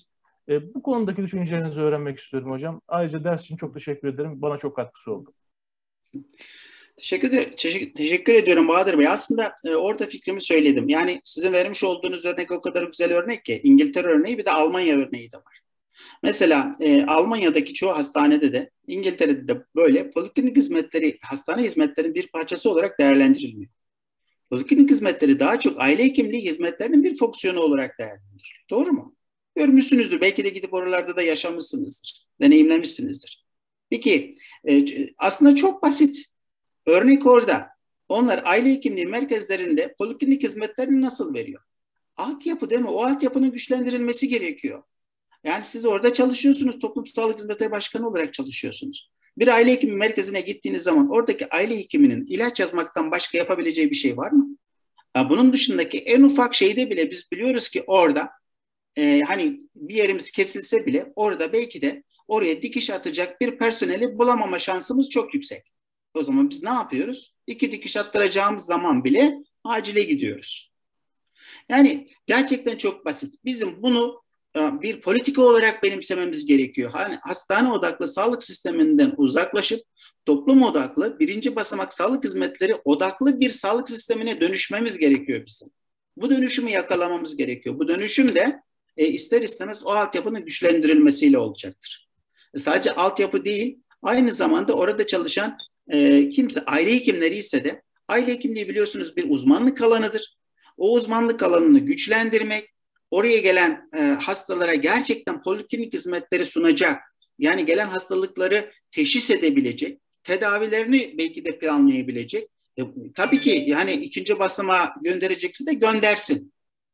E, bu konudaki düşüncelerinizi öğrenmek istiyorum hocam. Ayrıca ders için çok teşekkür ederim. Bana çok katkısı oldu. Teşekkür, teşekkür, teşekkür ediyorum Bahadır Bey. Aslında e, orada fikrimi söyledim. Yani sizin vermiş olduğunuz örnek o kadar güzel örnek ki. İngiltere örneği bir de Almanya örneği de var. Mesela e, Almanya'daki çoğu hastanede de İngiltere'de de böyle poliklinik hizmetleri hastane hizmetlerinin bir parçası olarak değerlendirilmiyor. Poliklinik hizmetleri daha çok aile hekimliği hizmetlerinin bir fonksiyonu olarak değerlendiriliyor. Doğru mu? Görmüşsünüzdür. Belki de gidip oralarda da yaşamışsınızdır. Deneyimlemişsinizdir. Peki e, aslında çok basit. Örnek orada. Onlar aile hekimliği merkezlerinde poliklinik hizmetlerini nasıl veriyor? Altyapı değil mi? O altyapının güçlendirilmesi gerekiyor. Yani siz orada çalışıyorsunuz. Toplum Sağlık Hizmetleri Başkanı olarak çalışıyorsunuz. Bir aile hekimi merkezine gittiğiniz zaman oradaki aile hekiminin ilaç yazmaktan başka yapabileceği bir şey var mı? Ya bunun dışındaki en ufak şeyde bile biz biliyoruz ki orada e, hani bir yerimiz kesilse bile orada belki de oraya dikiş atacak bir personeli bulamama şansımız çok yüksek. O zaman biz ne yapıyoruz? İki dikiş attıracağımız zaman bile acile gidiyoruz. Yani gerçekten çok basit. Bizim bunu bir politika olarak benimsememiz gerekiyor. Hani hastane odaklı sağlık sisteminden uzaklaşıp toplum odaklı, birinci basamak sağlık hizmetleri odaklı bir sağlık sistemine dönüşmemiz gerekiyor bizim. Bu dönüşümü yakalamamız gerekiyor. Bu dönüşüm de e, ister istemez o altyapının güçlendirilmesiyle olacaktır. E, sadece altyapı değil, aynı zamanda orada çalışan e, kimse, aile hekimleri ise de, aile hekimliği biliyorsunuz bir uzmanlık alanıdır. O uzmanlık alanını güçlendirmek, oraya gelen e, hastalara gerçekten poliklinik hizmetleri sunacak, yani gelen hastalıkları teşhis edebilecek, tedavilerini belki de planlayabilecek. E, tabii ki yani ikinci basamağa gönderecekse de göndersin.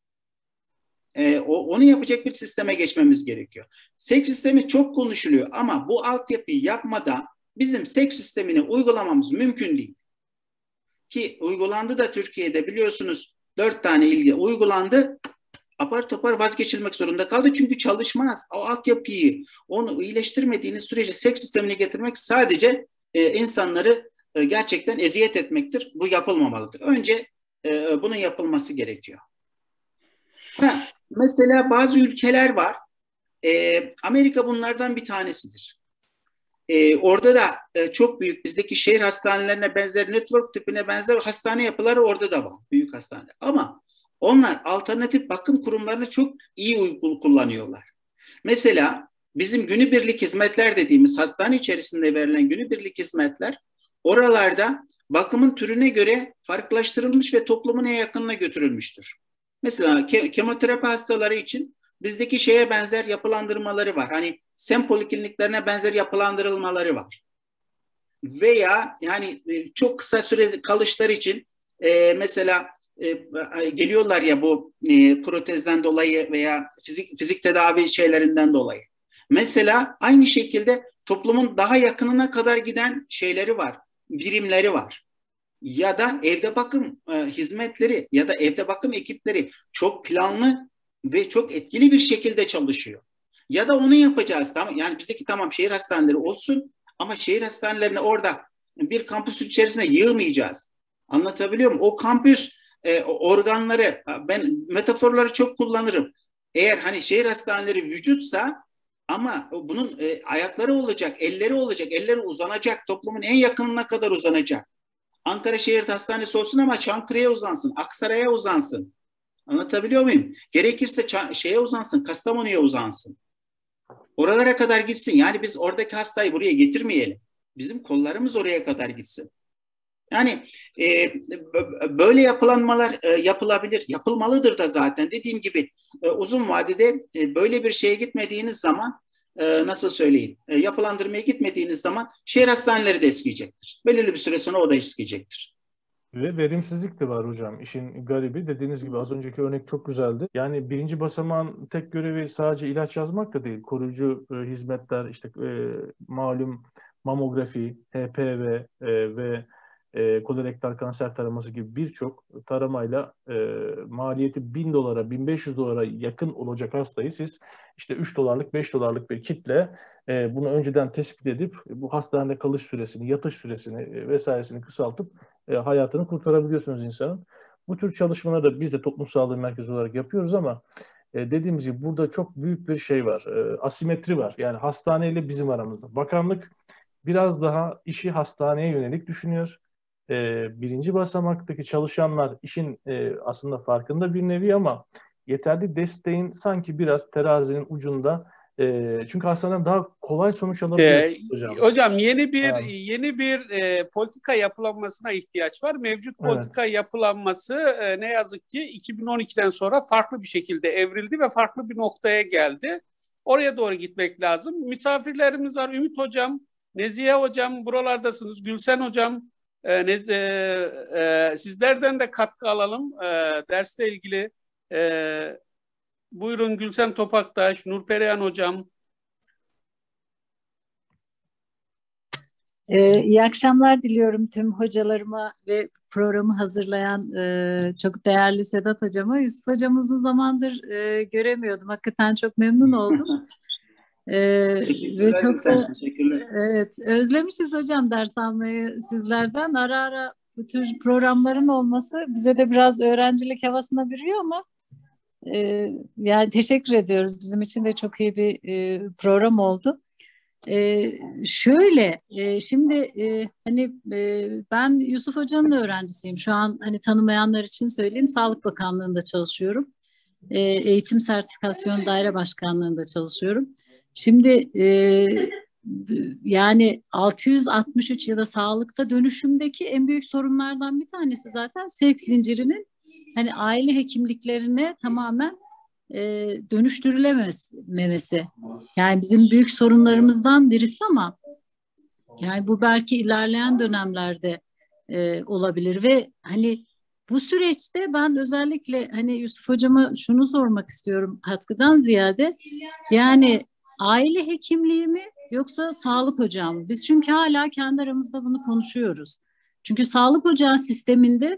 E, o, onu yapacak bir sisteme geçmemiz gerekiyor. Seks sistemi çok konuşuluyor ama bu altyapıyı yapmadan bizim seks sistemini uygulamamız mümkün değil. Ki uygulandı da Türkiye'de biliyorsunuz dört tane ilge uygulandı. Apar topar vazgeçilmek zorunda kaldı çünkü çalışmaz. O altyapıyı, onu iyileştirmediğiniz sürece seks sistemine getirmek sadece e, insanları e, gerçekten eziyet etmektir. Bu yapılmamalıdır. Önce e, bunun yapılması gerekiyor. Ha, mesela bazı ülkeler var. E, Amerika bunlardan bir tanesidir. E, orada da e, çok büyük bizdeki şehir hastanelerine benzer, network tipine benzer hastane yapıları orada da var. Büyük hastane. Ama onlar alternatif bakım kurumlarını çok iyi uygul kullanıyorlar. Mesela bizim günübirlik hizmetler dediğimiz hastane içerisinde verilen günübirlik hizmetler oralarda bakımın türüne göre farklılaştırılmış ve toplumun en yakınına götürülmüştür. Mesela ke kemoterapi hastaları için bizdeki şeye benzer yapılandırmaları var. Hani sem polikliniklerine benzer yapılandırılmaları var. Veya yani çok kısa süre kalışlar için e, mesela e, geliyorlar ya bu e, protezden dolayı veya fizik fizik tedavi şeylerinden dolayı. Mesela aynı şekilde toplumun daha yakınına kadar giden şeyleri var, birimleri var. Ya da evde bakım e, hizmetleri ya da evde bakım ekipleri çok planlı ve çok etkili bir şekilde çalışıyor. Ya da onu yapacağız. Tamam, yani bizdeki tamam şehir hastaneleri olsun ama şehir hastanelerine orada bir kampüs içerisine yığmayacağız. Anlatabiliyor muyum? O kampüs e, organları, ben metaforları çok kullanırım. Eğer hani şehir hastaneleri vücutsa ama bunun e, ayakları olacak, elleri olacak, elleri uzanacak, toplumun en yakınına kadar uzanacak. Ankara Şehir Hastanesi olsun ama Çankırı'ya uzansın, Aksaray'a uzansın. Anlatabiliyor muyum? Gerekirse şeye uzansın, Kastamonu'ya uzansın. Oralara kadar gitsin. Yani biz oradaki hastayı buraya getirmeyelim. Bizim kollarımız oraya kadar gitsin. Yani e, böyle yapılanmalar e, yapılabilir, yapılmalıdır da zaten. Dediğim gibi e, uzun vadede e, böyle bir şeye gitmediğiniz zaman e, nasıl söyleyeyim, e, yapılandırmaya gitmediğiniz zaman şehir hastaneleri de eskiyecektir. Belirli bir süre sonra o da eskiyecektir. Ve verimsizlik de var hocam. İşin garibi dediğiniz gibi az önceki örnek çok güzeldi. Yani birinci basamağın tek görevi sadece ilaç yazmak da değil. Koruyucu e, hizmetler, işte e, malum mamografi, H P V e, ve e, kolorektal kanser taraması gibi birçok taramayla e, maliyeti bin dolara, bin beş yüz dolara yakın olacak hastayı siz işte üç dolarlık, beş dolarlık bir kitle e, bunu önceden tespit edip bu hastanede kalış süresini, yatış süresini e, vesairesini kısaltıp e, hayatını kurtarabiliyorsunuz insanın. Bu tür çalışmaları da biz de toplum sağlığı merkezi olarak yapıyoruz ama E, dediğimiz gibi burada çok büyük bir şey var. E, asimetri var. Yani hastaneyle bizim aramızda. Bakanlık biraz daha işi hastaneye yönelik düşünüyor. E, birinci basamaktaki çalışanlar işin e, aslında farkında bir nevi ama yeterli desteğin sanki biraz terazinin ucunda. E, çünkü hastaneden daha kolay sonuç alabiliyor Ee, hocam. hocam yeni bir Yani. yeni bir e, politika yapılanmasına ihtiyaç var. Mevcut Evet. politika yapılanması e, ne yazık ki iki bin on ikiden sonra farklı bir şekilde evrildi ve farklı bir noktaya geldi. Oraya doğru gitmek lazım. Misafirlerimiz var. Ümit hocam, Nezihe hocam buralardasınız. Gülsen hocam, e, ne, e, e, sizlerden de katkı alalım e, dersle ilgili. E, buyurun Gülsen Topaktaş, Nurperihan hocam. Ee, iyi akşamlar diliyorum tüm hocalarıma ve programı hazırlayan e, çok değerli Sedat hocama. Yusuf hocamı uzun zamandır e, göremiyordum. Hakikaten çok memnun oldum. Ee, ve çok da evet, özlemişiz hocam ders almayı sizlerden. Ara ara bu tür programların olması bize de biraz öğrencilik havasına bürüyor ama e, yani teşekkür ediyoruz. Bizim için de çok iyi bir e, program oldu. Ee, şöyle e, şimdi e, hani e, ben Yusuf Hoca'nın öğrencisiyim. Şu an hani tanımayanlar için söyleyeyim. Sağlık Bakanlığı'nda çalışıyorum. E, Eğitim Sertifikasyon Daire Başkanlığı'nda çalışıyorum. Şimdi e, yani altı yüz altmış üç ya da sağlıkta dönüşümdeki en büyük sorunlardan bir tanesi zaten sevk zincirinin hani aile hekimliklerine tamamen e, dönüştürülememesi. Yani bizim büyük sorunlarımızdan birisi ama yani bu belki ilerleyen dönemlerde e, olabilir ve hani bu süreçte ben özellikle hani Yusuf hocama şunu sormak istiyorum katkıdan ziyade yani aile hekimliği mi yoksa sağlık ocağı mı? Biz çünkü hala kendi aramızda bunu konuşuyoruz. Çünkü sağlık ocağı sisteminde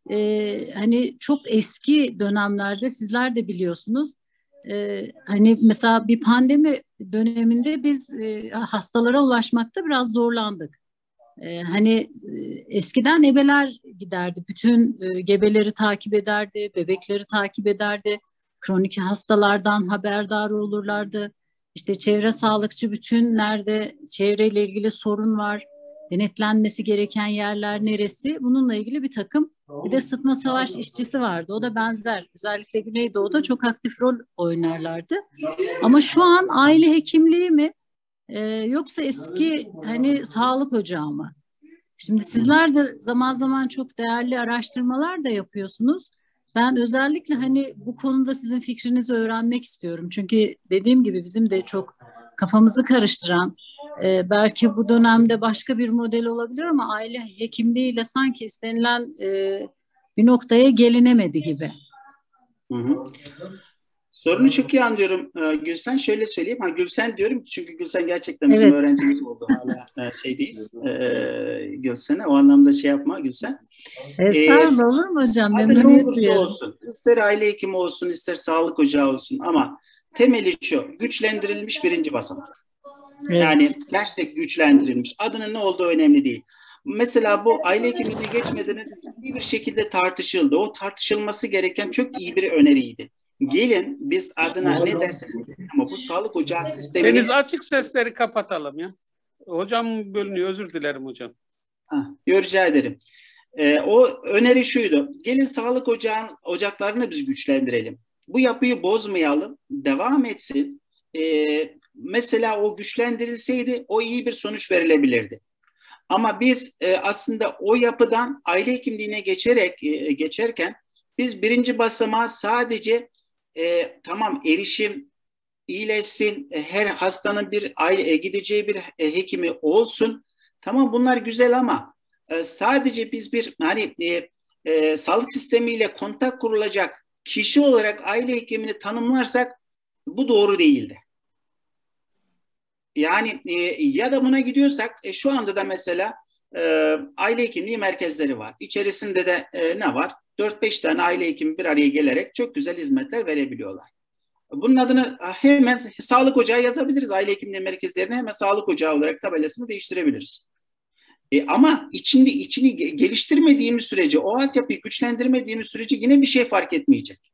e, hani çok eski dönemlerde sizler de biliyorsunuz e, hani mesela bir pandemi döneminde biz e, hastalara ulaşmakta biraz zorlandık. E, hani e, eskiden ebeler giderdi, bütün e, gebeleri takip ederdi, bebekleri takip ederdi, kronik hastalardan haberdar olurlardı. İşte çevre sağlıkçı bütün nerede çevreyle ilgili sorun var, denetlenmesi gereken yerler neresi? Bununla ilgili bir takım bir de sıtma savaş işçisi vardı. O da benzer. Özellikle Güneydoğu'da çok aktif rol oynarlardı. Ama şu an aile hekimliği mi e, yoksa eski hani sağlık ocağı mı? Şimdi sizler de zaman zaman çok değerli araştırmalar da yapıyorsunuz. Ben özellikle hani bu konuda sizin fikrinizi öğrenmek istiyorum. Çünkü dediğim gibi bizim de çok kafamızı karıştıran, e, belki bu dönemde başka bir model olabilir ama aile hekimliğiyle sanki istenilen e, bir noktaya gelinemedi gibi. Hı hı. Sorunu çok iyi anlıyorum ee, Gülsen. Şöyle söyleyeyim. Ha, Gülsen diyorum çünkü Gülsen gerçekten bizim Evet. öğrencimiz oldu. Hala e, şeydeyiz. Ee, Gülsen'e. O anlamda şey yapma Gülsen. Estağfurullah, olur mu hocam? Adı ne Memnuniyet olursa duyuyorum. olsun. İster aile hekimi olsun, ister sağlık ocağı olsun ama temeli şu. Güçlendirilmiş birinci basamak. Evet. Yani gerçekten güçlendirilmiş. Adının ne olduğu önemli değil. Mesela bu aile hekimliğine geçmeden önce ciddi bir şekilde tartışıldı. O tartışılması gereken çok iyi bir öneriydi. Gelin biz adına ne derseniz ama bu sağlık ocağı sistemini... Deniz açık sesleri kapatalım ya. Hocam bölünüyor. Özür dilerim hocam. Ha, rica ederim. Ee, o öneri şuydu. Gelin sağlık ocağın, ocaklarını biz güçlendirelim. Bu yapıyı bozmayalım. Devam etsin. Ee, mesela o güçlendirilseydi o iyi bir sonuç verilebilirdi. Ama biz e, aslında o yapıdan aile hekimliğine geçerek e, geçerken biz birinci basamağı sadece e, tamam erişim iyileşsin, e, her hastanın bir aile e, gideceği bir e, hekimi olsun. Tamam bunlar güzel ama e, sadece biz bir hani e, e, sağlık sistemiyle kontak kurulacak kişi olarak aile hekimini tanımlarsak bu doğru değildi. Yani e, ya da buna gidiyorsak e, şu anda da mesela e, aile hekimliği merkezleri var. İçerisinde de e, ne var? dört beş tane aile hekimi bir araya gelerek çok güzel hizmetler verebiliyorlar. Bunun adını hemen sağlık ocağı yazabiliriz. Aile hekimliği merkezlerine hemen sağlık ocağı olarak tabelasını değiştirebiliriz. E, ama içinde içini geliştirmediğimiz sürece, o altyapıyı güçlendirmediğimiz sürece yine bir şey fark etmeyecek.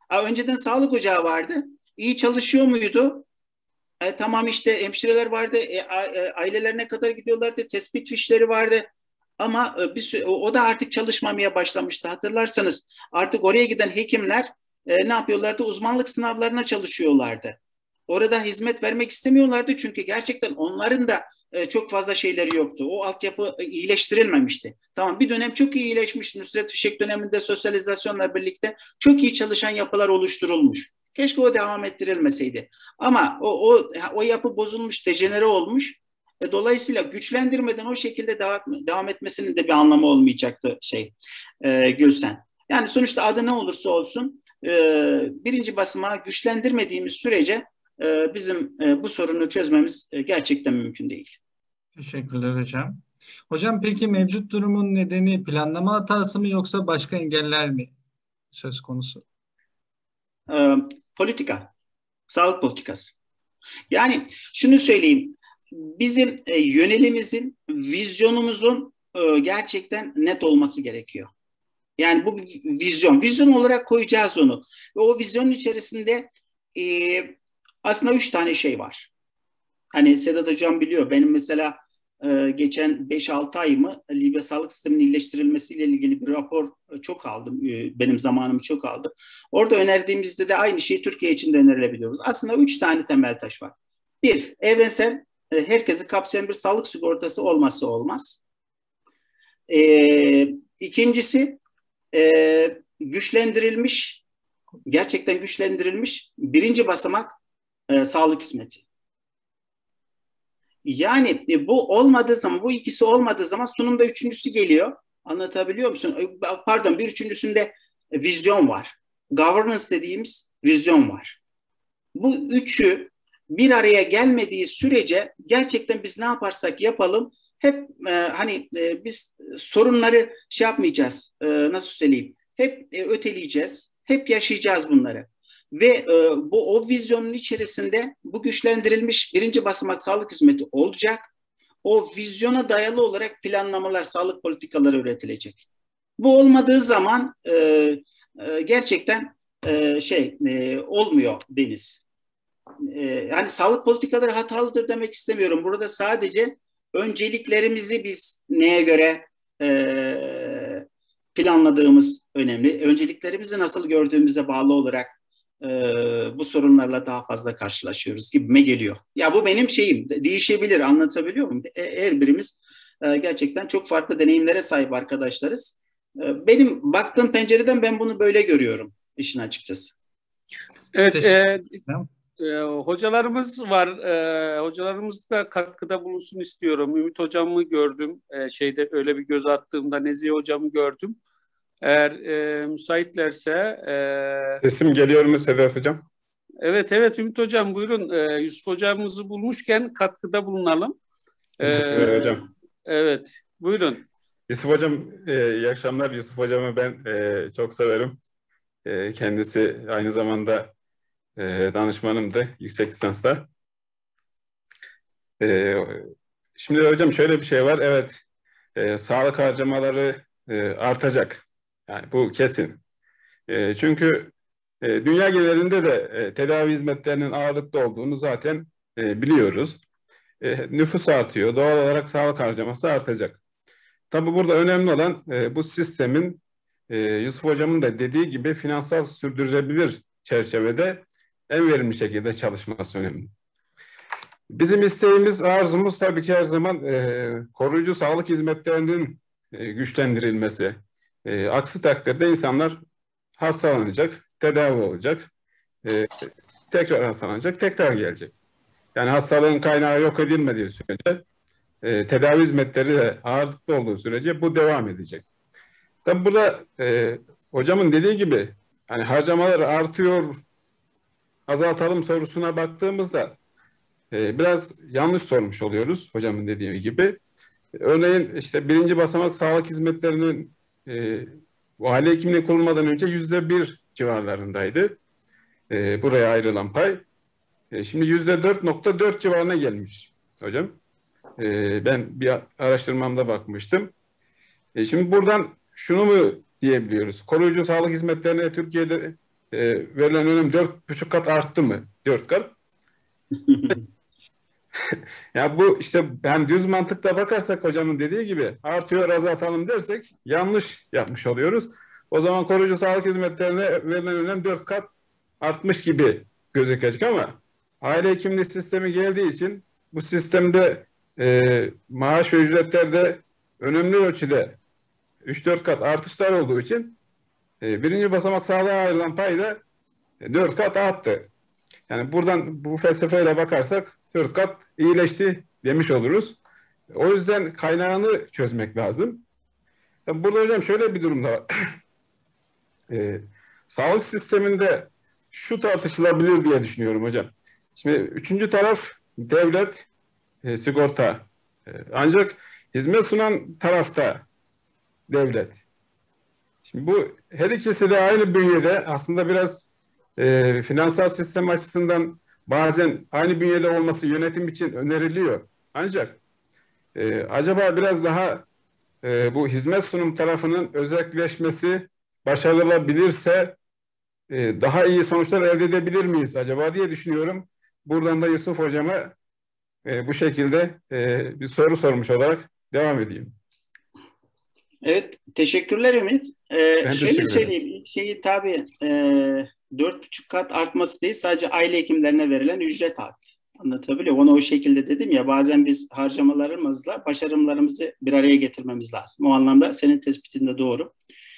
Ha, önceden sağlık ocağı vardı. İyi çalışıyor muydu? E, tamam işte hemşireler vardı. E, a, e, ailelerine kadar gidiyorlardı. Tespit fişleri vardı. Ama e, bir sü- o da artık çalışmamaya başlamıştı. Hatırlarsanız artık oraya giden hekimler e, ne yapıyorlardı? Uzmanlık sınavlarına çalışıyorlardı. Orada hizmet vermek istemiyorlardı çünkü gerçekten onların da e, çok fazla şeyleri yoktu. O altyapı e, iyileştirilmemişti. Tamam, bir dönem çok iyi iyileşmiş. Nusret Fişek döneminde sosyalizasyonla birlikte çok iyi çalışan yapılar oluşturulmuş. Keşke o devam ettirilmeseydi. Ama o, o, o yapı bozulmuş, dejenere olmuş. E, dolayısıyla güçlendirmeden o şekilde devam, devam etmesinin de bir anlamı olmayacaktı şey e, Gülsen. Yani sonuçta adı ne olursa olsun e, birinci basamağı güçlendirmediğimiz sürece e, bizim e, bu sorunu çözmemiz e, gerçekten mümkün değil. Teşekkürler hocam. Hocam peki mevcut durumun nedeni planlama hatası mı yoksa başka engeller mi söz konusu? E, politika, sağlık politikası. Yani şunu söyleyeyim, bizim e, yönelimimizin, vizyonumuzun e, gerçekten net olması gerekiyor. Yani bu bir vizyon. Vizyon olarak koyacağız onu. Ve o vizyonun içerisinde e, aslında üç tane şey var. Hani Sedat Hocam biliyor. Benim mesela e, geçen beş altı ayımı Libya sağlık sisteminin iyileştirilmesiyle ilgili bir rapor e, çok aldım. E, benim zamanımı çok aldı. Orada önerdiğimizde de aynı şeyi Türkiye için de önerilebiliyoruz. Aslında üç tane temel taş var. Bir, evrensel, e, herkesi kapsayan bir sağlık sigortası olmazsa olmaz. E, ikincisi, e, güçlendirilmiş, gerçekten güçlendirilmiş birinci basamak e, sağlık hizmeti. Yani e, bu olmadığı zaman, bu ikisi olmadığı zaman sunumda üçüncüsü geliyor. Anlatabiliyor musun? E, pardon, bir üçüncüsünde e, vizyon var. Governance dediğimiz vizyon var. Bu üçü bir araya gelmediği sürece gerçekten biz ne yaparsak yapalım hep e, hani e, biz sorunları şey yapmayacağız. E, nasıl söyleyeyim? Hep e, öteleyeceğiz. Hep yaşayacağız bunları. Ve e, bu o vizyonun içerisinde bu güçlendirilmiş birinci basamak sağlık hizmeti olacak. O vizyona dayalı olarak planlamalar, sağlık politikaları üretilecek. Bu olmadığı zaman e, e, gerçekten e, şey e, olmuyor Deniz. E, yani sağlık politikaları hatalıdır demek istemiyorum. Burada sadece önceliklerimizi biz neye göre e, planladığımız önemli. Önceliklerimizi nasıl gördüğümüze bağlı olarak e, bu sorunlarla daha fazla karşılaşıyoruz gibime geliyor. Ya bu benim şeyim, değişebilir, anlatabiliyor muyum? E, her birimiz e, gerçekten çok farklı deneyimlere sahip arkadaşlarız. E, benim baktığım pencereden ben bunu böyle görüyorum işin açıkçası. Evet, e, e, hocalarımız var. E, hocalarımız da katkıda bulunsun istiyorum. Ümit hocamı gördüm. E, şeyde öyle bir göz attığımda Nezihe hocamı gördüm. Eğer e, müsaitlerse... E... Sesim geliyor mu Sedat Hocam? Evet, evet Ümit Hocam buyurun. E, Yusuf Hocamızı bulmuşken katkıda bulunalım. Teşekkürler e, hocam. Evet, buyurun. Yusuf Hocam, e, iyi akşamlar. Yusuf Hocam'ı ben e, çok severim. E, kendisi aynı zamanda e, danışmanımdı yüksek lisansta. E, şimdi hocam şöyle bir şey var. Evet, e, sağlık harcamaları e, artacak. Yani bu kesin. E, çünkü e, dünya genelinde de e, tedavi hizmetlerinin ağırlıklı olduğunu zaten e, biliyoruz. E, nüfus artıyor. Doğal olarak sağlık harcaması artacak. Tabii burada önemli olan e, bu sistemin e, Yusuf Hocam'ın da dediği gibi finansal sürdürülebilir çerçevede en verimli şekilde çalışması önemli. Bizim isteğimiz, arzumuz tabii ki her zaman e, koruyucu sağlık hizmetlerinin e, güçlendirilmesi. E, aksi takdirde insanlar hastalanacak, tedavi olacak, e, tekrar hastalanacak, tekrar gelecek. Yani hastalığın kaynağı yok edilmediği sürece, e, tedavi hizmetleri de ağırlıklı olduğu sürece bu devam edecek. Tabii burada e, hocamın dediği gibi hani harcamalar artıyor, azaltalım sorusuna baktığımızda e, biraz yanlış sormuş oluyoruz hocamın dediği gibi. Örneğin işte birinci basamak sağlık hizmetlerinin e, aile hekimliği kurulmadan önce yüzde bir civarlarındaydı. E, buraya ayrılan pay. E, şimdi yüzde dört nokta dört civarına gelmiş hocam. E, ben bir araştırmamda bakmıştım. E, şimdi buradan şunu mu diyebiliyoruz? Koruyucu sağlık hizmetlerine Türkiye'de e, verilen önem dört buçuk kat arttı mı? Dört kat. Ya bu işte hem düz mantıkla bakarsak hocamın dediği gibi artıyor azaltalım dersek yanlış yapmış oluyoruz. O zaman koruyucu sağlık hizmetlerine verilen önem dört kat artmış gibi gözükecek ama aile hekimliği sistemi geldiği için bu sistemde e, maaş ve ücretlerde önemli ölçüde üç dört kat artışlar olduğu için e, birinci basamak sağlığa ayrılan pay da e, dört kat arttı. Yani buradan bu felsefeyle bakarsak dört kat iyileşti demiş oluruz. O yüzden kaynağını çözmek lazım. Burada hocam şöyle bir durum da var. e, sağlık sisteminde şu tartışılabilir diye düşünüyorum hocam. Şimdi üçüncü taraf devlet, e, sigorta. E, ancak hizmet sunan tarafta devlet. Şimdi bu her ikisi de aynı bünyede aslında biraz e, finansal sistem açısından bazen aynı bünyede olması yönetim için öneriliyor. Ancak e, acaba biraz daha e, bu hizmet sunum tarafının özelleşmesi başarılabilirse e, daha iyi sonuçlar elde edebilir miyiz acaba diye düşünüyorum. Buradan da Yusuf hocama e, bu şekilde e, bir soru sormuş olarak devam edeyim. Evet, teşekkürler Ümit. Ee, Ben şöyle teşekkür ederim. söyleyeyim, şeyi tabii e, dört buçuk kat artması değil, sadece aile hekimlerine verilen ücret arttı. Anlatabiliyor muyum? Onu o şekilde dedim ya, bazen biz harcamalarımızla başarımlarımızı bir araya getirmemiz lazım. O anlamda senin tespitin de doğru.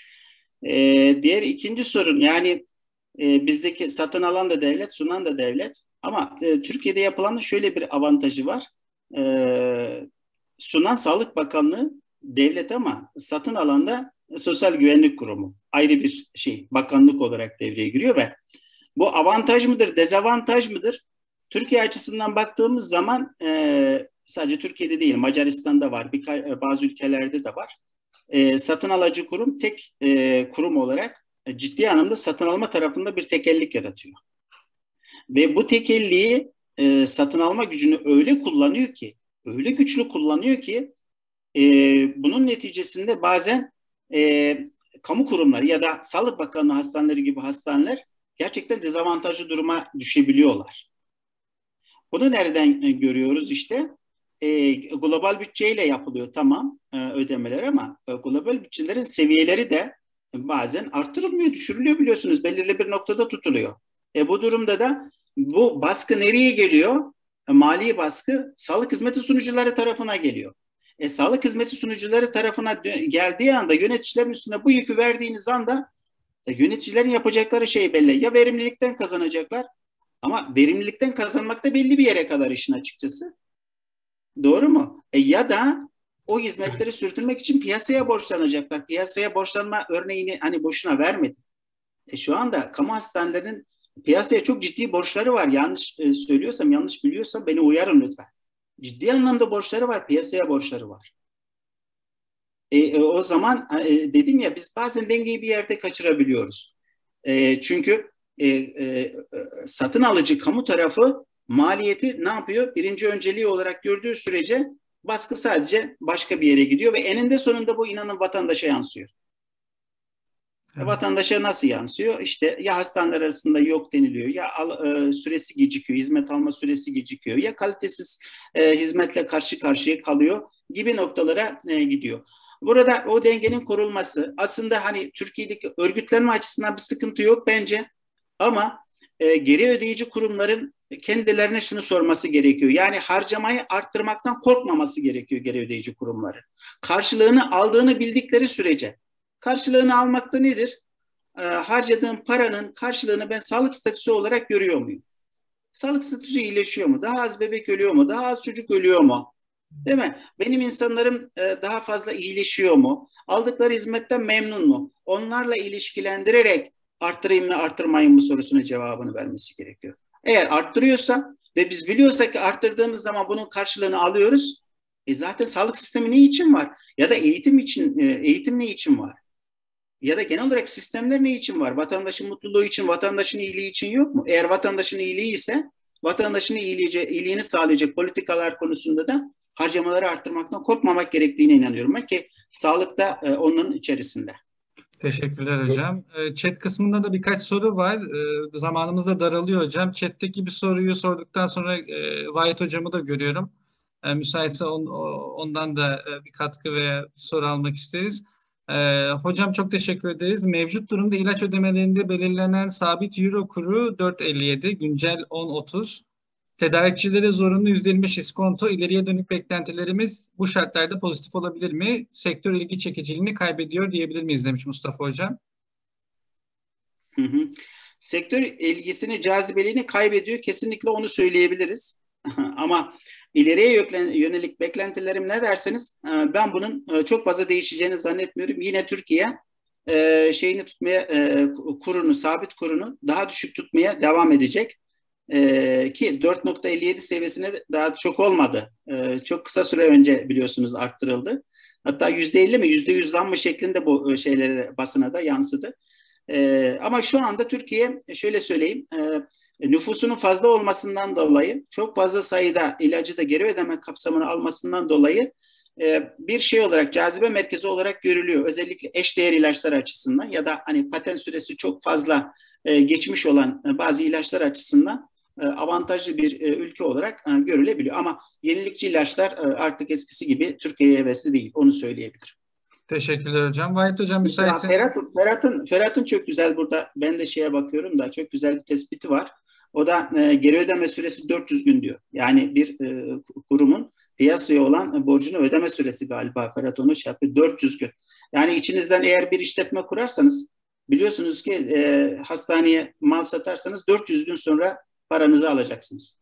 Ee, diğer ikinci sorun, yani e, bizdeki satın alan da devlet, sunan da devlet. Ama e, Türkiye'de yapılanın şöyle bir avantajı var. E, sunan Sağlık Bakanlığı devlet ama satın alanda Sosyal Güvenlik Kurumu ayrı bir şey, bakanlık olarak devreye giriyor ve bu avantaj mıdır, dezavantaj mıdır? Türkiye açısından baktığımız zaman e, sadece Türkiye'de değil, Macaristan'da var, bir, bazı ülkelerde de var. E, satın alıcı kurum tek e, kurum olarak e, ciddi anlamda satın alma tarafında bir tekellik yaratıyor. Ve bu tekelliği e, satın alma gücünü öyle kullanıyor ki, öyle güçlü kullanıyor ki e, bunun neticesinde bazen e, kamu kurumları ya da Sağlık Bakanlığı hastaneleri gibi hastaneler gerçekten dezavantajlı duruma düşebiliyorlar. Bunu nereden e, görüyoruz işte? E, global bütçeyle yapılıyor tamam e, ödemeler ama e, global bütçelerin seviyeleri de bazen artırılmıyor, düşürülüyor biliyorsunuz. Belirli bir noktada tutuluyor. E, bu durumda da bu baskı nereye geliyor? E, mali baskı sağlık hizmeti sunucuları tarafına geliyor. E, sağlık hizmeti sunucuları tarafına geldiği anda yöneticilerin üstüne bu yükü verdiğiniz anda e, yöneticilerin yapacakları şey belli. Ya verimlilikten kazanacaklar ama verimlilikten kazanmak da belli bir yere kadar işin açıkçası. Doğru mu? E, ya da o hizmetleri sürdürmek için piyasaya borçlanacaklar. Piyasaya borçlanma örneğini hani boşuna vermedim. E, şu anda kamu hastanelerinin piyasaya çok ciddi borçları var. Yanlış e, söylüyorsam, yanlış biliyorsam beni uyarın lütfen. Ciddi anlamda borçları var, piyasaya borçları var. E, e, o zaman e, dedim ya biz bazen dengeyi bir yerde kaçırabiliyoruz. E, çünkü e, e, satın alıcı kamu tarafı maliyeti ne yapıyor? Birinci önceliği olarak gördüğü sürece baskı sadece başka bir yere gidiyor ve eninde sonunda bu inanın vatandaşa yansıyor. Evet. Vatandaşa nasıl yansıyor? İşte ya hastaneler arasında yok deniliyor, ya al, e, süresi gecikiyor, hizmet alma süresi gecikiyor, ya kalitesiz e, hizmetle karşı karşıya kalıyor gibi noktalara e, gidiyor. Burada o dengenin korunması aslında hani Türkiye'deki örgütlenme açısından bir sıkıntı yok bence ama e, geri ödeyici kurumların kendilerine şunu sorması gerekiyor. Yani harcamayı arttırmaktan korkmaması gerekiyor geri ödeyici kurumları. Karşılığını aldığını bildikleri sürece. Karşılığını almakta nedir? E, harcadığım paranın karşılığını ben sağlık statüsü olarak görüyor muyum? Sağlık statüsü iyileşiyor mu? Daha az bebek ölüyor mu? Daha az çocuk ölüyor mu? Değil mi? Benim insanlarım e, daha fazla iyileşiyor mu? Aldıkları hizmetten memnun mu? Onlarla ilişkilendirerek arttırayım mı arttırmayayım mı sorusunun cevabını vermesi gerekiyor. Eğer arttırıyorsa ve biz biliyorsak ki arttırdığımız zaman bunun karşılığını alıyoruz. E zaten sağlık sistemi ne için var? Ya da eğitim için, e, eğitim ne için var? Ya da genel olarak sistemler ne için var? Vatandaşın mutluluğu için, vatandaşın iyiliği için yok mu? Eğer vatandaşın iyiliği ise vatandaşın iyiliği, iyiliğini sağlayacak politikalar konusunda da harcamaları arttırmaktan korkmamak gerektiğine inanıyorum ben ki sağlık da e, onun içerisinde. Teşekkürler hocam. Chat kısmında da birkaç soru var. Zamanımız da daralıyor hocam. Chat'teki bir soruyu sorduktan sonra Vahit hocamı da görüyorum. Müsaitse on, ondan da bir katkı veya soru almak isteriz. Hocam çok teşekkür ederiz. Mevcut durumda ilaç ödemelerinde belirlenen sabit euro kuru dört elli yedi, güncel on otuz. Tedarikçilere zorunlu yüzde yirmi beş iskonto, ileriye dönük beklentilerimiz bu şartlarda pozitif olabilir mi? Sektör ilgi çekiciliğini kaybediyor diyebilir miyiz demiş Mustafa hocam. Hı hı. Sektör ilgisini, cazibeliğini kaybediyor. Kesinlikle onu söyleyebiliriz. Ama ileriye yönelik beklentilerim ne derseniz ben bunun çok fazla değişeceğini zannetmiyorum. Yine Türkiye şeyini tutmaya, kurunu, sabit kurunu daha düşük tutmaya devam edecek. Ee, ki dört nokta elli yedi seviyesine daha çok olmadı. Ee, çok kısa süre önce biliyorsunuz arttırıldı. Hatta yüzde elli mi yüzde yüz zam mı şeklinde bu şeylere, basına da yansıdı. Ee, ama şu anda Türkiye, şöyle söyleyeyim, e, nüfusunun fazla olmasından dolayı, çok fazla sayıda ilacı da geri ödeme kapsamına almasından dolayı e, bir şey olarak, cazibe merkezi olarak görülüyor. Özellikle eşdeğer ilaçlar açısından ya da hani patent süresi çok fazla e, geçmiş olan e, bazı ilaçlar açısından avantajlı bir ülke olarak görülebiliyor. Ama yenilikçi ilaçlar artık eskisi gibi Türkiye'ye hevesli değil. Onu söyleyebilirim. Teşekkürler hocam. Vahit hocam müsaitseniz. Ferhat'ın Ferhat'ın Ferhat'ın çok güzel burada, ben de şeye bakıyorum da çok güzel bir tespiti var. O da e, geri ödeme süresi dört yüz gün diyor. Yani bir e, kurumun piyasaya olan borcunu ödeme süresi galiba Ferhat onu şey yapıyor. dört yüz gün. Yani içinizden eğer bir işletme kurarsanız biliyorsunuz ki e, hastaneye mal satarsanız dört yüz gün sonra paranızı alacaksınız.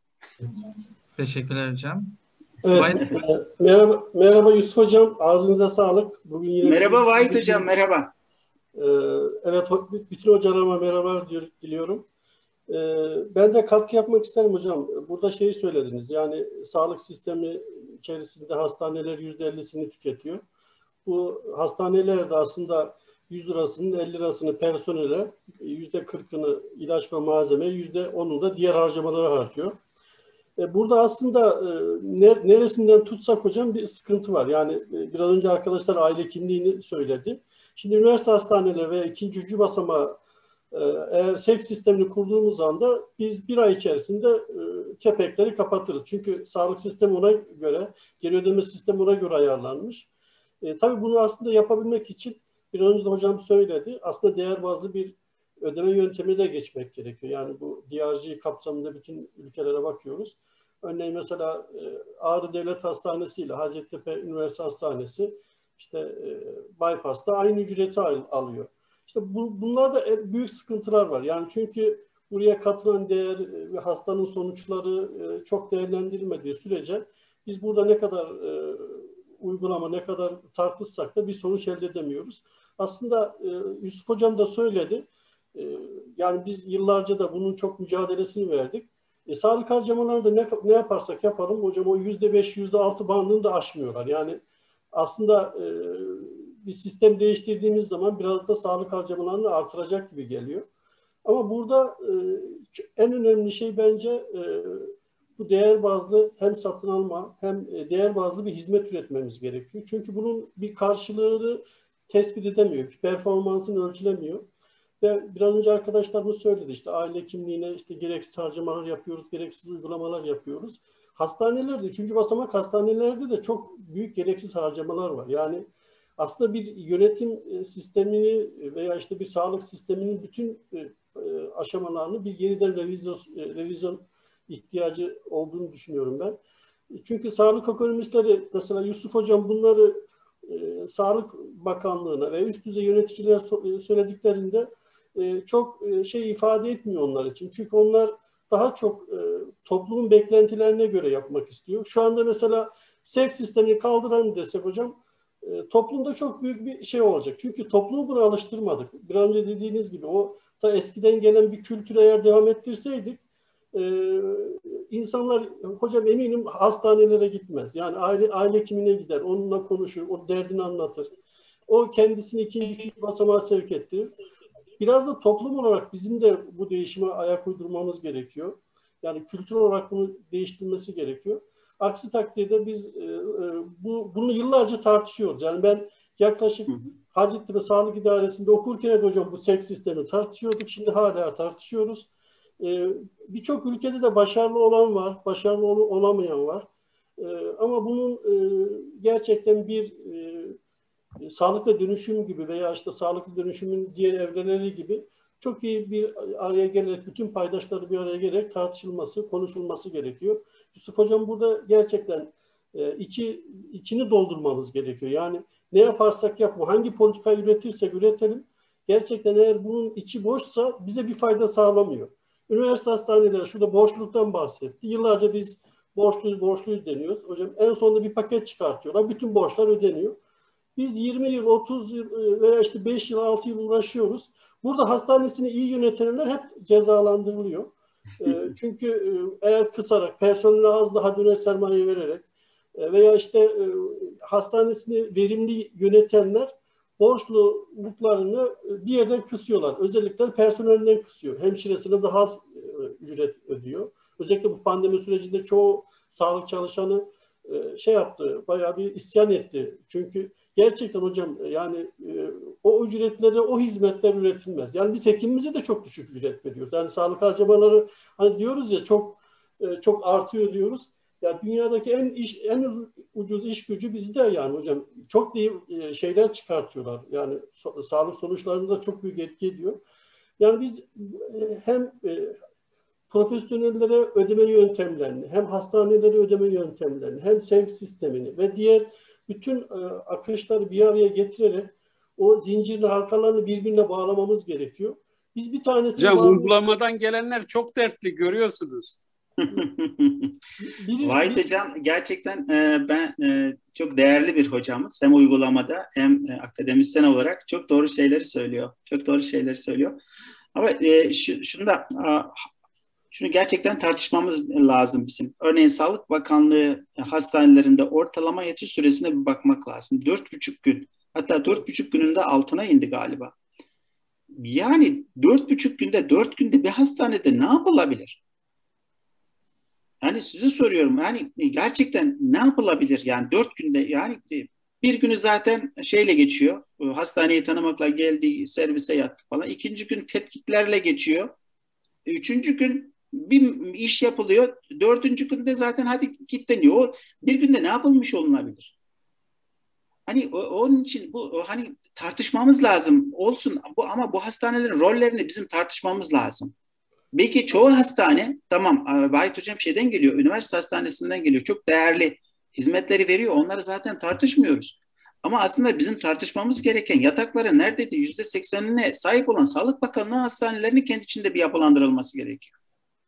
Teşekkürler hocam. Evet, e, merhaba, merhaba Yusuf hocam, ağzınıza sağlık. Bugün yine merhaba Vahit hocam, merhaba. E, evet, bütün hocalarıma merhaba diliyorum. E, ben de katkı yapmak isterim hocam. Burada şeyi söylediniz, yani sağlık sistemi içerisinde hastaneler yüzde ellisini tüketiyor. Bu hastaneler de aslında yüz lirasının elli lirasını personele, yüzde kırkını ilaç ve malzeme, yüzde onunu da diğer harcamalara harcıyor. Burada aslında neresinden tutsak hocam bir sıkıntı var. Yani biraz önce arkadaşlar aile kimliğini söyledi. Şimdi üniversite hastaneleri ve ikinci, üçüncü basamağı eğer sevk sistemini kurduğumuz anda biz bir ay içerisinde kepekleri kapatırız. Çünkü sağlık sistemi ona göre, geri ödeme sistemi ona göre ayarlanmış. E, tabii bunu aslında yapabilmek için bir önce de hocam söyledi. Aslında değer bazlı bir ödeme yöntemi de geçmek gerekiyor. Yani bu D R G kapsamında bütün ülkelere bakıyoruz. Örneğin mesela e, Ağrı Devlet Hastanesi ile Hacettepe Üniversite Hastanesi işte e, bypass'ta aynı ücreti al, alıyor. İşte bu, bunlarda büyük sıkıntılar var. Yani çünkü buraya katılan değer ve hastanın sonuçları e, çok değerlendirilmediği sürece biz burada ne kadar e, uygulama, ne kadar tartışsak da bir sonuç elde edemiyoruz. Aslında e, Yusuf hocam da söyledi. E, yani biz yıllarca da bunun çok mücadelesini verdik. E, sağlık harcamalarında ne, ne yaparsak yapalım hocam o yüzde beş, yüzde altı bandını da aşmıyorlar. Yani aslında e, bir sistem değiştirdiğimiz zaman biraz da sağlık harcamalarını artıracak gibi geliyor. Ama burada e, en önemli şey bence e, bu değer bazlı hem satın alma hem değer bazlı bir hizmet üretmemiz gerekiyor. Çünkü bunun bir karşılığını tespit edemiyor. Bir performansını ölçülemiyor. Ve biraz önce arkadaşlarımız söyledi işte aile kimliğine işte gereksiz harcamalar yapıyoruz, gereksiz uygulamalar yapıyoruz. Hastanelerde, üçüncü basamak hastanelerde de çok büyük gereksiz harcamalar var. Yani aslında bir yönetim sistemini veya işte bir sağlık sisteminin bütün aşamalarını bir yeniden revizyon, revizyon ihtiyacı olduğunu düşünüyorum ben. Çünkü sağlık ekonomistleri mesela Yusuf hocam bunları e, Sağlık Bakanlığı'na ve üst düzey yöneticilere so- söylediklerinde e, çok e, şey ifade etmiyor onlar için. Çünkü onlar daha çok e, toplumun beklentilerine göre yapmak istiyor. Şu anda mesela sevk sistemini kaldıran desek hocam e, toplumda çok büyük bir şey olacak. Çünkü toplumu buna alıştırmadık. Bir önce dediğiniz gibi o da eskiden gelen bir kültüre eğer devam ettirseydik Ee, insanlar hocam eminim hastanelere gitmez. Yani aile, aile hekimine gider, onunla konuşur, o derdini anlatır. O kendisini ikinci, üçüncü basamağa sevk ettirir. Biraz da toplum olarak bizim de bu değişime ayak uydurmamız gerekiyor. Yani kültür olarak bunu değiştirilmesi gerekiyor. Aksi takdirde biz e, e, bu bunu yıllarca tartışıyoruz. Yani ben yaklaşık Hacettepe Sağlık İdaresi'nde okurken de hocam bu seks sistemi tartışıyorduk. Şimdi hala tartışıyoruz. Ee, Birçok ülkede de başarılı olan var, başarılı ol olamayan var. Ee, ama bunun e, gerçekten bir e, sağlıklı dönüşüm gibi veya işte sağlıklı dönüşümün diğer evreleri gibi çok iyi bir araya gelerek, bütün paydaşları bir araya gelerek tartışılması, konuşulması gerekiyor. Yusuf Hocam burada gerçekten e, içi içini doldurmamız gerekiyor. Yani ne yaparsak yapma, hangi politikayı üretirsek üretelim, gerçekten eğer bunun içi boşsa bize bir fayda sağlamıyor. Üniversite hastaneleri şurada borçluluktan bahsetti. Yıllarca biz borçluyuz, borçluyuz deniyoruz. Hocam en sonunda bir paket çıkartıyorlar. Bütün borçlar ödeniyor. Biz yirmi yıl, otuz yıl veya işte beş yıl, altı yıl uğraşıyoruz. Burada hastanesini iyi yönetenler hep cezalandırılıyor. Çünkü eğer kısarak, personeline az daha döner sermaye vererek veya işte hastanesini verimli yönetenler borçluluklarını bir yerden kısıyorlar. Özellikle personelinden kısıyor. Hemşiresine daha az ücret ödüyor. Özellikle bu pandemi sürecinde çoğu sağlık çalışanı şey yaptı, bayağı bir isyan etti. Çünkü gerçekten hocam yani o ücretleri, o hizmetler üretilmez. Yani biz hekimimize de çok düşük ücret veriyoruz. Yani sağlık harcamaları hani diyoruz ya çok çok artıyor diyoruz. Ya dünyadaki en iş, en ucuz iş gücü bizde yani hocam. Çok iyi şeyler çıkartıyorlar. Yani so sağlık sonuçlarında çok büyük etki ediyor. Yani biz hem e, profesyonellere ödeme yöntemlerini, hem hastanelere ödeme yöntemlerini, hem sevk sistemini ve diğer bütün e, akışları bir araya getirerek o zincirin halkalarını birbirine bağlamamız gerekiyor. Biz bir tanesi... Hocam uygulamadan gelenler çok dertli, görüyorsunuz. Vahit Hocam gerçekten e, ben e, çok değerli bir hocamız. Hem uygulamada hem e, akademisyen olarak çok doğru şeyleri söylüyor. Çok doğru şeyleri söylüyor. Ama e, şu, şunu da a, şunu gerçekten tartışmamız lazım bizim. Örneğin Sağlık Bakanlığı hastanelerinde ortalama yatış süresine bir bakmak lazım. Dört buçuk gün. Hatta dört buçuk günün de altına indi galiba. Yani dört buçuk günde, dört günde bir hastanede ne yapılabilir? Yani size soruyorum. Yani gerçekten ne yapılabilir? Yani dört günde, yani bir günü zaten şeyle geçiyor. Hastaneyi tanımakla geldi, servise yattı falan. İkinci gün tetkiklerle geçiyor. Üçüncü gün bir iş yapılıyor. Dördüncü günde zaten hadi git deniyor. O bir günde ne yapılmış olunabilir? Hani o, onun için bu o, hani tartışmamız lazım olsun. Bu, ama bu hastanelerin rollerini bizim tartışmamız lazım. Belki çoğu hastane, tamam Vahit Hocam şeyden geliyor, üniversite hastanesinden geliyor. Çok değerli hizmetleri veriyor. Onları zaten tartışmıyoruz. Ama aslında bizim tartışmamız gereken yatakların neredeydi yüzde seksenine sahip olan Sağlık Bakanlığı hastanelerinin kendi içinde bir yapılandırılması gerekiyor.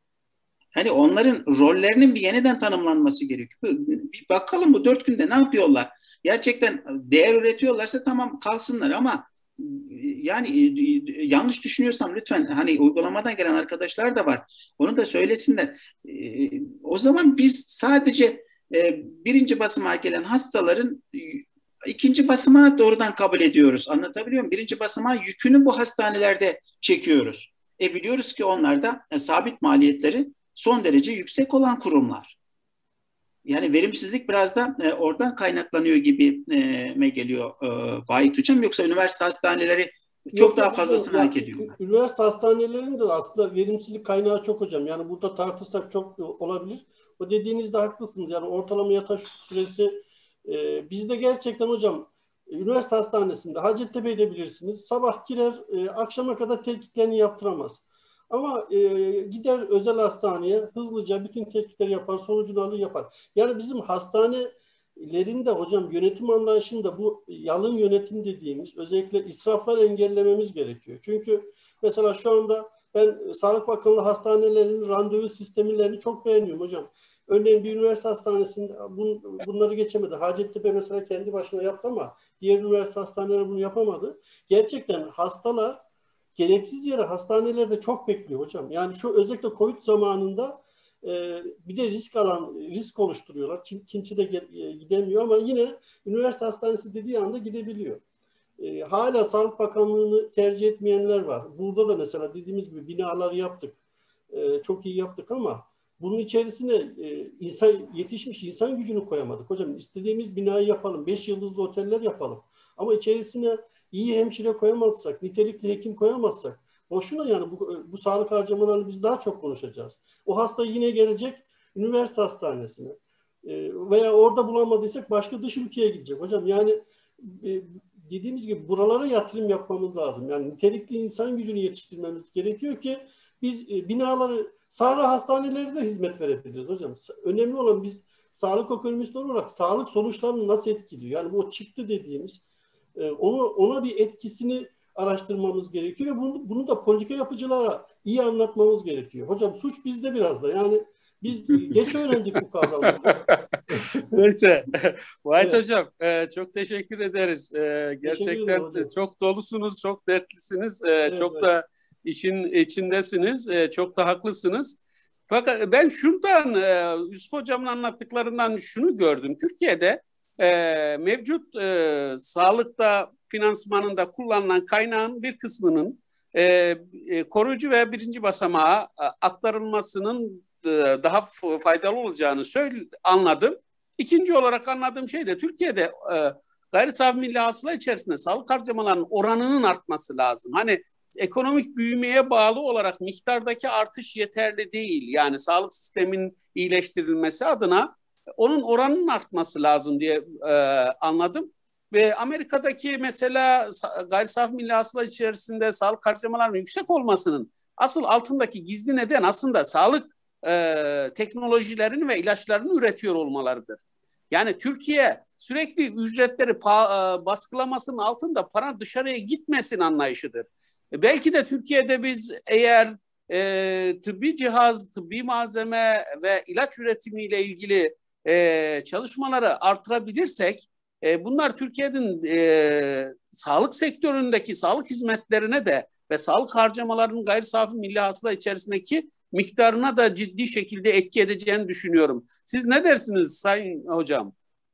Hani onların rollerinin bir yeniden tanımlanması gerekiyor. Bir bakalım bu dört günde ne yapıyorlar? Gerçekten değer üretiyorlarsa tamam kalsınlar ama yani yanlış düşünüyorsam lütfen hani uygulamadan gelen arkadaşlar da var. Onu da söylesinler. O zaman biz sadece birinci basıma gelen hastaların ikinci basıma doğrudan kabul ediyoruz. Anlatabiliyor muyum? Birinci basıma yükünü bu hastanelerde çekiyoruz. E biliyoruz ki onlar da e, sabit maliyetleri son derece yüksek olan kurumlar. Yani verimsizlik biraz da e, oradan kaynaklanıyor gibi e, me geliyor e, Vahit Hocam. Yoksa üniversite hastaneleri çok Yok, daha fazlasını hak ediyorlar. Üniversite hastanelerinin de aslında verimsizlik kaynağı çok hocam. Yani burada tartışsak çok olabilir. O dediğinizde haklısınız. Yani ortalama yatış süresi e, bizde gerçekten hocam üniversite hastanesinde Hacettepe'yi de bilirsiniz. Sabah girer e, akşama kadar tetkiklerini yaptıramaz. Ama e, gider özel hastaneye hızlıca bütün tetkikleri yapar, sonucunu alır yapar. Yani bizim hastanelerin de hocam yönetim anlayışında bu yalın yönetim dediğimiz özellikle israflar engellememiz gerekiyor. Çünkü mesela şu anda ben Sağlık Bakanlığı hastanelerinin randevu sistemlerini çok beğeniyorum hocam. Örneğin bir üniversite hastanesinde bun, bunları geçemedi. Hacettepe mesela kendi başına yaptı ama diğer üniversite hastaneleri bunu yapamadı. Gerçekten hastalar gereksiz yere hastanelerde çok bekliyor hocam. Yani şu özellikle Covid zamanında e, bir de risk alan, risk oluşturuyorlar. Kim, kimse de gidemiyor ama yine üniversite hastanesi dediği anda gidebiliyor. E, hala Sağlık Bakanlığı'nı tercih etmeyenler var. Burada da mesela dediğimiz gibi binaları yaptık. E, çok iyi yaptık ama bunun içerisine e, insan yetişmiş insan gücünü koyamadık. Hocam istediğimiz binayı yapalım. Beş yıldızlı oteller yapalım. Ama içerisine iyi hemşire koyamazsak, nitelikli hekim koyamazsak, boşuna yani bu, bu sağlık harcamalarını biz daha çok konuşacağız. O hasta yine gelecek üniversite hastanesine e, veya orada bulamadıysak başka dış ülkeye gidecek. Hocam yani e, dediğimiz gibi buralara yatırım yapmamız lazım. Yani nitelikli insan gücünü yetiştirmemiz gerekiyor ki biz e, binaları, Sahra hastaneleri de hizmet verebiliriz hocam. Önemli olan biz sağlık ekonomisti olarak sağlık sonuçlarını nasıl etkiliyor? Yani bu çıktı dediğimiz e, onu ona bir etkisini araştırmamız gerekiyor ve bunu, bunu da politika yapıcılara iyi anlatmamız gerekiyor. Hocam suç bizde biraz da. Yani biz geç öğrendik bu kavramları. Neyse. Vahit Evet. Hocam e, çok teşekkür ederiz. E, gerçekten hocam. çok dolusunuz, çok dertlisiniz. E, Evet, çok evet. da işin içindesiniz. E, çok da haklısınız. Fakat ben şundan, e, Yusuf Hocam'ın anlattıklarından şunu gördüm. Türkiye'de e, mevcut e, sağlıkta finansmanında kullanılan kaynağın bir kısmının e, e, koruyucu ve birinci basamağa e, aktarılmasının e, daha faydalı olacağını söyle, anladım. İkinci olarak anladığım şey de Türkiye'de e, gayri safi milli hasıla içerisinde sağlık harcamalarının oranının artması lazım. Hani ekonomik büyümeye bağlı olarak miktardaki artış yeterli değil. Yani sağlık sisteminin iyileştirilmesi adına onun oranının artması lazım diye e, anladım. Ve Amerika'daki mesela gayri safi milli hasıla içerisinde sağlık harcamalarının yüksek olmasının asıl altındaki gizli neden aslında sağlık e, teknolojilerini ve ilaçlarını üretiyor olmalarıdır. Yani Türkiye sürekli ücretleri pa- baskılamasının altında para dışarıya gitmesin anlayışıdır. Belki de Türkiye'de biz eğer e, tıbbi cihaz, tıbbi malzeme ve ilaç üretimiyle ilgili e, çalışmaları artırabilirsek e, bunlar Türkiye'nin e, sağlık sektöründeki sağlık hizmetlerine de ve sağlık harcamalarının gayri safi milli hasıla içerisindeki miktarına da ciddi şekilde etki edeceğini düşünüyorum. Siz ne dersiniz Sayın Hocam?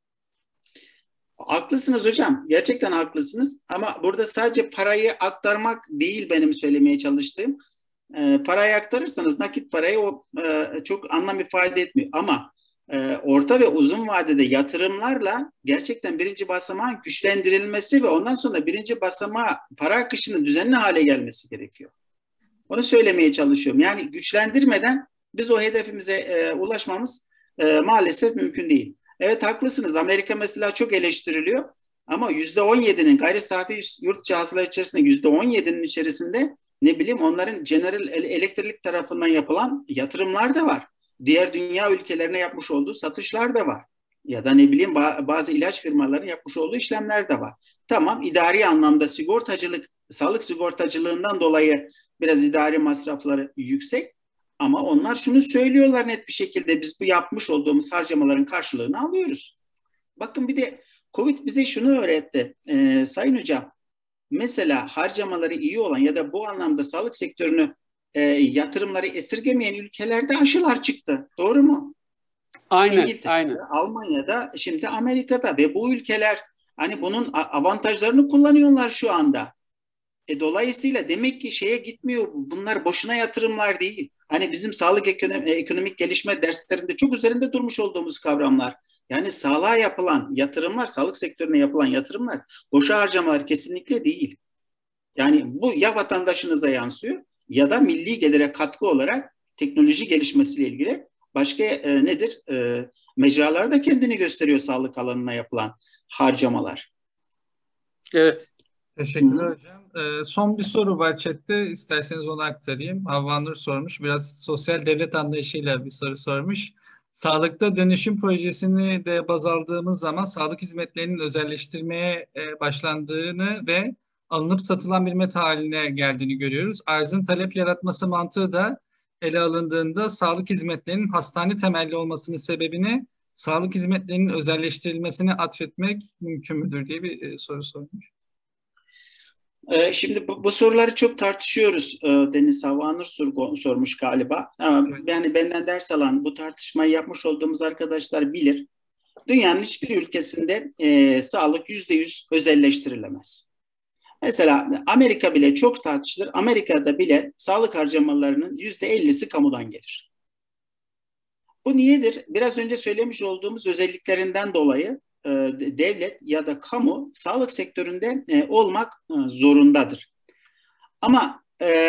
Haklısınız hocam. Gerçekten haklısınız. Ama burada sadece parayı aktarmak değil benim söylemeye çalıştığım. E, parayı aktarırsanız nakit parayı o e, çok anlam ifade etmiyor. Ama e, orta ve uzun vadede yatırımlarla gerçekten birinci basamağın güçlendirilmesi ve ondan sonra birinci basamağa para akışının düzenli hale gelmesi gerekiyor. Onu söylemeye çalışıyorum. Yani güçlendirmeden biz o hedefimize e, ulaşmamız e, maalesef mümkün değil. Evet haklısınız. Amerika mesela çok eleştiriliyor. Ama yüzde on yedinin gayri safi yurt içi hasıla içerisinde yüzde on yedinin içerisinde ne bileyim onların General Electric tarafından yapılan yatırımlar da var. Diğer dünya ülkelerine yapmış olduğu satışlar da var. Ya da ne bileyim bazı ilaç firmalarının yapmış olduğu işlemler de var. Tamam idari anlamda sigortacılık, sağlık sigortacılığından dolayı biraz idari masrafları yüksek. Ama onlar şunu söylüyorlar net bir şekilde biz bu yapmış olduğumuz harcamaların karşılığını alıyoruz. Bakın bir de Covid bize şunu öğretti ee, Sayın Hocam. Mesela harcamaları iyi olan ya da bu anlamda sağlık sektörünü e, yatırımları esirgemeyen ülkelerde aşılar çıktı. Doğru mu? Aynen, İngiltere'de, aynen. Almanya'da, şimdi Amerika'da ve bu ülkeler hani bunun avantajlarını kullanıyorlar şu anda. E, dolayısıyla demek ki şeye gitmiyor. Bunlar boşuna yatırımlar değil. Hani bizim sağlık ekonomi, ekonomik gelişme derslerinde çok üzerinde durmuş olduğumuz kavramlar. Yani sağlığa yapılan yatırımlar, sağlık sektörüne yapılan yatırımlar boşa harcamalar kesinlikle değil. Yani bu ya vatandaşınıza yansıyor ya da milli gelire katkı olarak teknoloji gelişmesiyle ilgili başka e, nedir? E, mecralarda kendini gösteriyor sağlık alanına yapılan harcamalar. Evet. Teşekkürler hocam. Ee, son bir soru var chatte. İsterseniz onu aktarayım. Havva Nur sormuş. Biraz sosyal devlet anlayışıyla bir soru sormuş. Sağlıkta dönüşüm projesini de baz aldığımız zaman sağlık hizmetlerinin özelleştirmeye e, başlandığını ve alınıp satılan bir hizmet haline geldiğini görüyoruz. Arzın talep yaratması mantığı da ele alındığında sağlık hizmetlerinin hastane temelli olmasının sebebini sağlık hizmetlerinin özelleştirilmesine atfetmek mümkün müdür diye bir e, soru sormuş. Şimdi bu, bu soruları çok tartışıyoruz. Deniz Havanur sor, sormuş galiba. Yani benden ders alan bu tartışmayı yapmış olduğumuz arkadaşlar bilir. Dünyanın hiçbir ülkesinde e, sağlık yüzde yüz özelleştirilemez. Mesela Amerika bile çok tartışılır. Amerika'da bile sağlık harcamalarının yüzde ellisi kamudan gelir. Bu niyedir? Biraz önce söylemiş olduğumuz özelliklerinden dolayı e, devlet ya da kamu sağlık sektöründe e, olmak e, zorundadır. Ama e,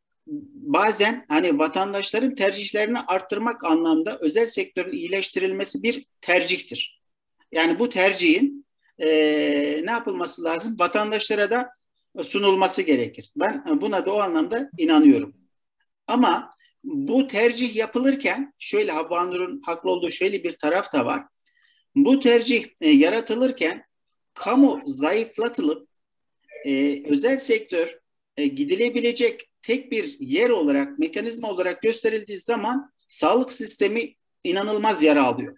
bazen hani vatandaşların tercihlerini arttırmak anlamda özel sektörün iyileştirilmesi bir tercihtir. Yani bu tercihin e, ne yapılması lazım? Vatandaşlara da sunulması gerekir. Ben buna da o anlamda inanıyorum. Ama bu tercih yapılırken şöyle, Havva Nur'un haklı olduğu şöyle bir taraf da var. Bu tercih e, yaratılırken kamu zayıflatılıp e, özel sektör e, gidilebilecek tek bir yer olarak, mekanizma olarak gösterildiği zaman sağlık sistemi inanılmaz yara alıyor.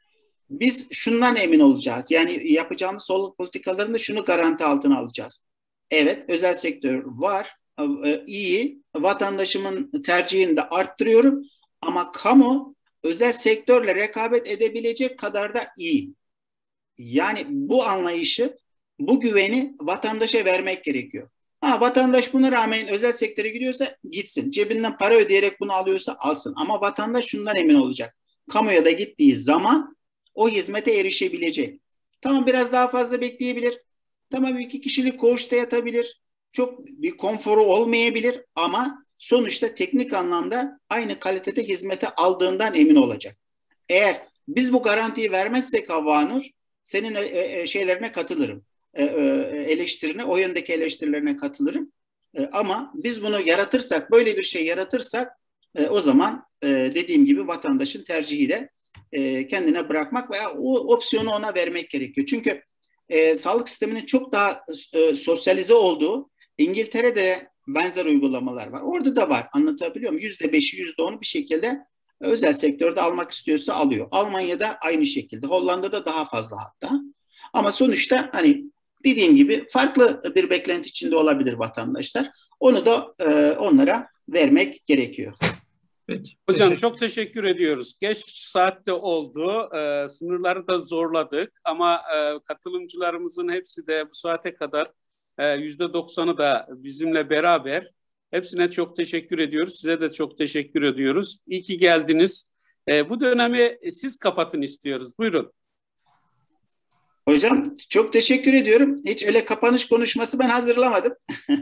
Biz şundan emin olacağız. Yani yapacağımız sağlık politikalarında şunu garanti altına alacağız. Evet, özel sektör var, e, iyi, vatandaşımın tercihini de arttırıyorum ama kamu özel sektörle rekabet edebilecek kadar da iyi. Yani bu anlayışı, bu güveni vatandaşa vermek gerekiyor. Ha, vatandaş buna rağmen özel sektöre gidiyorsa gitsin. Cebinden para ödeyerek bunu alıyorsa alsın. Ama vatandaş şundan emin olacak. Kamuya da gittiği zaman o hizmete erişebilecek. Tamam, biraz daha fazla bekleyebilir. Tamam, iki kişilik koğuşta yatabilir. Çok bir konforu olmayabilir ama sonuçta teknik anlamda aynı kalitede hizmeti aldığından emin olacak. Eğer biz bu garantiyi vermezsek Havva Nur, senin şeylerine katılırım. Eleştirine, o yöndeki eleştirilerine katılırım. Ama biz bunu yaratırsak, böyle bir şey yaratırsak o zaman dediğim gibi vatandaşın tercihi de kendine bırakmak veya o opsiyonu ona vermek gerekiyor. Çünkü e, sağlık sisteminin çok daha e, sosyalize olduğu, İngiltere'de benzer uygulamalar var. Orada da var. Anlatabiliyor muyum? Yüzde beşi, yüzde onu bir şekilde özel sektörde almak istiyorsa alıyor. Almanya'da aynı şekilde. Hollanda'da daha fazla hatta. Ama sonuçta hani dediğim gibi farklı bir beklenti içinde olabilir vatandaşlar. Onu da e, onlara vermek gerekiyor. Peki, hocam teşekkür. Çok teşekkür ediyoruz. Geç saatte oldu. E, sınırları da zorladık ama e, katılımcılarımızın hepsi de bu saate kadar yüzde doksanı da bizimle beraber. Hepsine çok teşekkür ediyoruz. Size de çok teşekkür ediyoruz. İyi ki geldiniz. E, bu dönemi siz kapatın istiyoruz. Buyurun. Hocam çok teşekkür ediyorum. Hiç öyle kapanış konuşması ben hazırlamadım.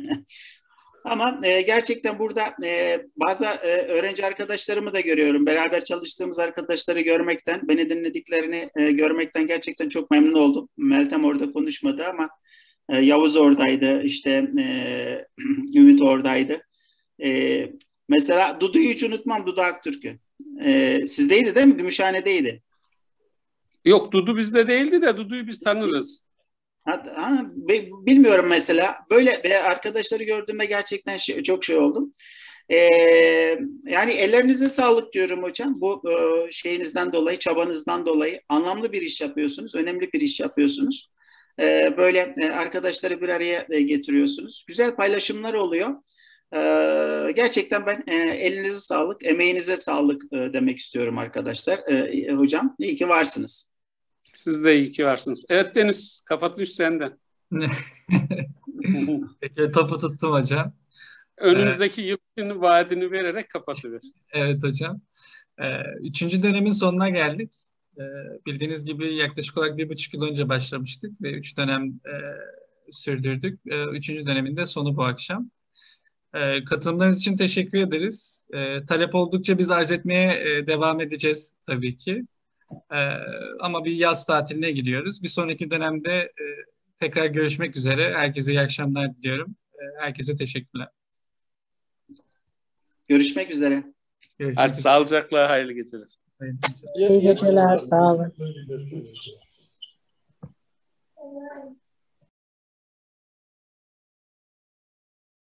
Ama e, gerçekten burada e, bazı e, öğrenci arkadaşlarımı da görüyorum. Beraber çalıştığımız arkadaşları görmekten, beni dinlediklerini e, görmekten gerçekten çok memnun oldum. Meltem orada konuşmadı ama e, Yavuz oradaydı, işte e, Ümit oradaydı. E, mesela Dudu'yu hiç unutmam, Dudu Aktürk'ü. E, sizdeydi değil mi? Gümüşhane'deydi. Yok, Dudu bizde değildi de Dudu'yu biz tanırız. Ha, ha, bilmiyorum mesela. Böyle arkadaşları gördüğümde gerçekten şey, çok şey oldum. Ee, yani ellerinize sağlık diyorum hocam. Bu e, şeyinizden dolayı, çabanızdan dolayı anlamlı bir iş yapıyorsunuz. Önemli bir iş yapıyorsunuz. Ee, böyle e, arkadaşları bir araya e, getiriyorsunuz. Güzel paylaşımlar oluyor. Ee, gerçekten ben e, elinize sağlık, emeğinize sağlık e, demek istiyorum arkadaşlar. E, hocam iyi ki varsınız. Siz de iyi ki varsınız. Evet Deniz, kapatış senden. Peki, topu tuttum hocam. Önümüzdeki ee, yıl için vaadini vererek kapatılır. Evet hocam. Ee, üçüncü dönemin sonuna geldik. Ee, bildiğiniz gibi yaklaşık olarak bir buçuk yıl önce başlamıştık ve üç dönem e, sürdürdük. Ee, üçüncü dönemin de sonu bu akşam. Ee, katılımlarınız için teşekkür ederiz. Ee, talep oldukça biz arz etmeye e, devam edeceğiz tabii ki. Ee, ama bir yaz tatiline gidiyoruz. Bir sonraki dönemde e, tekrar görüşmek üzere. Herkese iyi akşamlar diliyorum. E, herkese teşekkürler. Görüşmek üzere. Görüşmek Hadi üzere. Sağlıcakla, hayırlı geceler. İyi geceler, sağ olun.